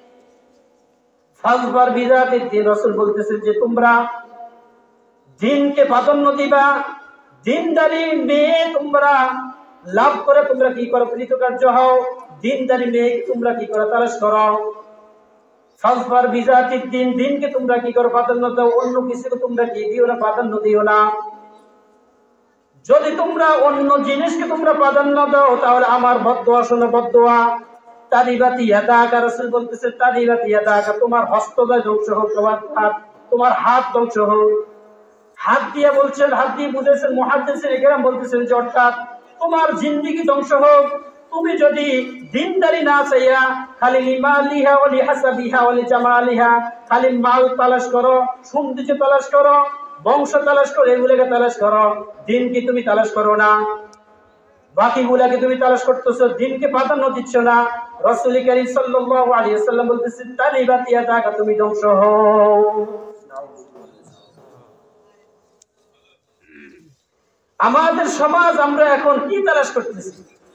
ফাজফার বিদাতিদ দ্বীন। রাসূল বলতেছে যে তোমরা দ্বীনকে প্রাধান্য দিবা, দ্বীনদারি মেয়ে তোমরা লাভ করে তোমরা কি করো? কৃতকার্য হও। দ্বীনদারি মেয়ে তোমরা কি করো? তালাশ করো। ফাজফার বিজাতিদ দ্বীন, দ্বীনকে তোমরা কি করো? প্রাধান্য দাও। অন্য কিছুকে তোমরা কি দিও না? প্রাধান্য দিও না। যদি তোমরা অন্য জিনিসকে তোমরা প্রাধান্য দাও তাহলে আমার বদদোয়া শোনো, বদদোয়া। তারিবাতি ইয়াদাকা, রাসূল বলতেছে তারিবাতি ইয়াদাকা, তোমার হস্তদ্বয় ধ্বংস হোক, তোমার হাত ধ্বংস হোক। হাত দিয়ে বলছেন, হাত দিয়ে বুঝেছেন মুহাদ্দিসিন ইকরাম বলতেছেন যে অর্থাৎ তোমার জিন্দেগি ধ্বংস হোক। তুমি যদি দ্বীনদারি না চাইয়া খালি লিমালিহা ওয়ালি হাসাবিহা ওয়ালি জামালিহা, খালি মাল তালাশ করো, সৌন্দর্য তালাশ করো, বংশ তালাশ করো, এগুলোকে তালাশ করো, দ্বীন কি তুমি তালাশ করো না? বাকিগুলাকে তুমি তালাশ করতেছো, দ্বীনকে প্রাধান্য দিচ্ছ না। রাসূল করিম সাল্লাল্লাহু আলাইহি ওয়াসাল্লাম বলতেছেন তারিবাতি ইয়াদাকা, তুমি ধ্বংস হও। আমাদের সমাজ আমরা এখন কি তালাশ করতেছি?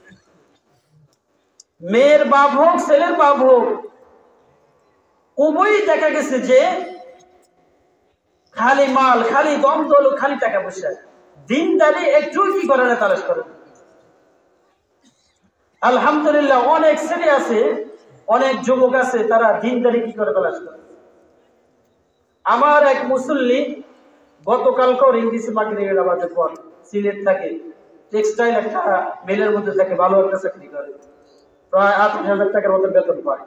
মেয়ের বাপ হোক, ছেলের বাপ হোক, উভয়ই দেখা গেছে যে খালি মাল, খালি দম দল, খালি টাকা পয়সা। দ্বীনদারি একটু কি করে না? তালাশ করে। আলহামদুলিল্লাহ অনেক ছেলে আছে, অনেক যুবক আছে, তারা দ্বীনদারি কি করে তালাশ করে। আমার এক মুসল্লি গতকালকেও ইংলিশ মার্কেটিং আমাদের পর সিলেট থাকে, টেক্সটাইল একটা মেলের মধ্যে থাকে, ভালো একটা চাকরি করে, প্রায় ৮০,০০০ টাকার মতো বেতন পায়।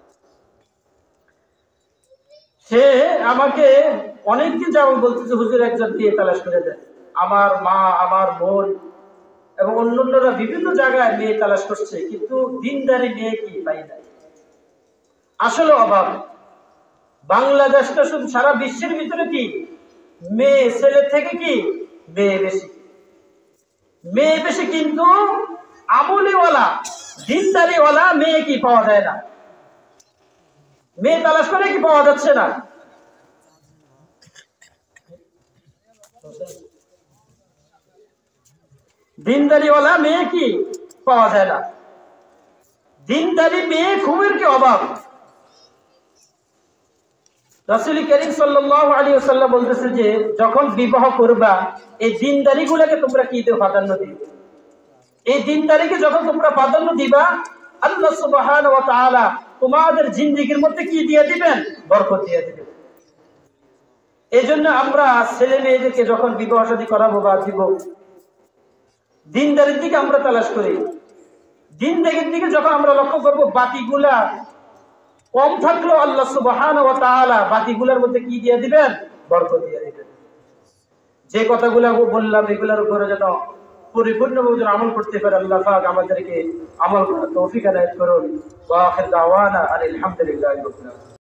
সে আমাকে অনেকদিন যাবত বলতেছে হুজুর একজন বিয়ে তালাশ করে দেয়। আমার মা, আমার বোন এবং অন্যান্যরা বিভিন্ন জায়গায় মেয়ে তালাশ করছে, কিন্তু দ্বীনদারি মেয়ে কি পাই না। আসলে অভাব। বাংলাদেশটা শুধু সারা বিশ্বের ভিতরে কি মেয়ে ছেলে থেকে কি মেয়ে বেশি, মেয়ে বেশি, কিন্তু আমলিওয়ালা দ্বীনদারিওয়ালা মেয়ে কি পাওয়া যায় না। মেয়ে তালাশ করে কি পাওয়া যাচ্ছে না। দ্বীনদারিওয়ালা মেয়ে কি পাওয়া যায় না। দ্বীনদারি মেয়ে খুবের কি অভাব। রাসূল করিম সাল্লাল্লাহু আলাইহি ওয়াসাল্লাম বলতেছে যে যখন বিবাহ করবা এই দ্বীনদারি গুলোকে তোমরা কি দিও? প্রাধান্য দিও। এই দ্বীনদারিকে যখন তোমরা প্রাধান্য দিবা আল্লাহ সুবহানাহু ওয়া তাআলা তোমাদের জিন্দেগীর মধ্যে কি দিয়ে দিবেন? বরকত দিয়ে দিবেন। এজন্য আমরা ছেলে মেয়েদেরকে যখন বিবাহ শাদী করাবো বা দিব, দ্বীনদারির দিকে আমরা তালাশ করি। দ্বীনদারির দিকে যখন আমরা লক্ষ্য করবো, বাকিগুলা কম থাকলেও আল্লাহ সুবহানাহু ওয়া তাআলা বাকিগুলোর মধ্যে কি দিয়ে দিবেন? বরকত দিয়ে দিবেন। যে কথাগুলো বললাম এগুলোর উপরে যেন পরিপূর্ণভাবে আমল করতে পারে আল্লাহ পাক আমাদেরকে আমল করার তৌফিক এনায়েত করুন। ওয়া আখির দাওয়ানা আলহামদুলিল্লাহি রাব্বিল আলামিন।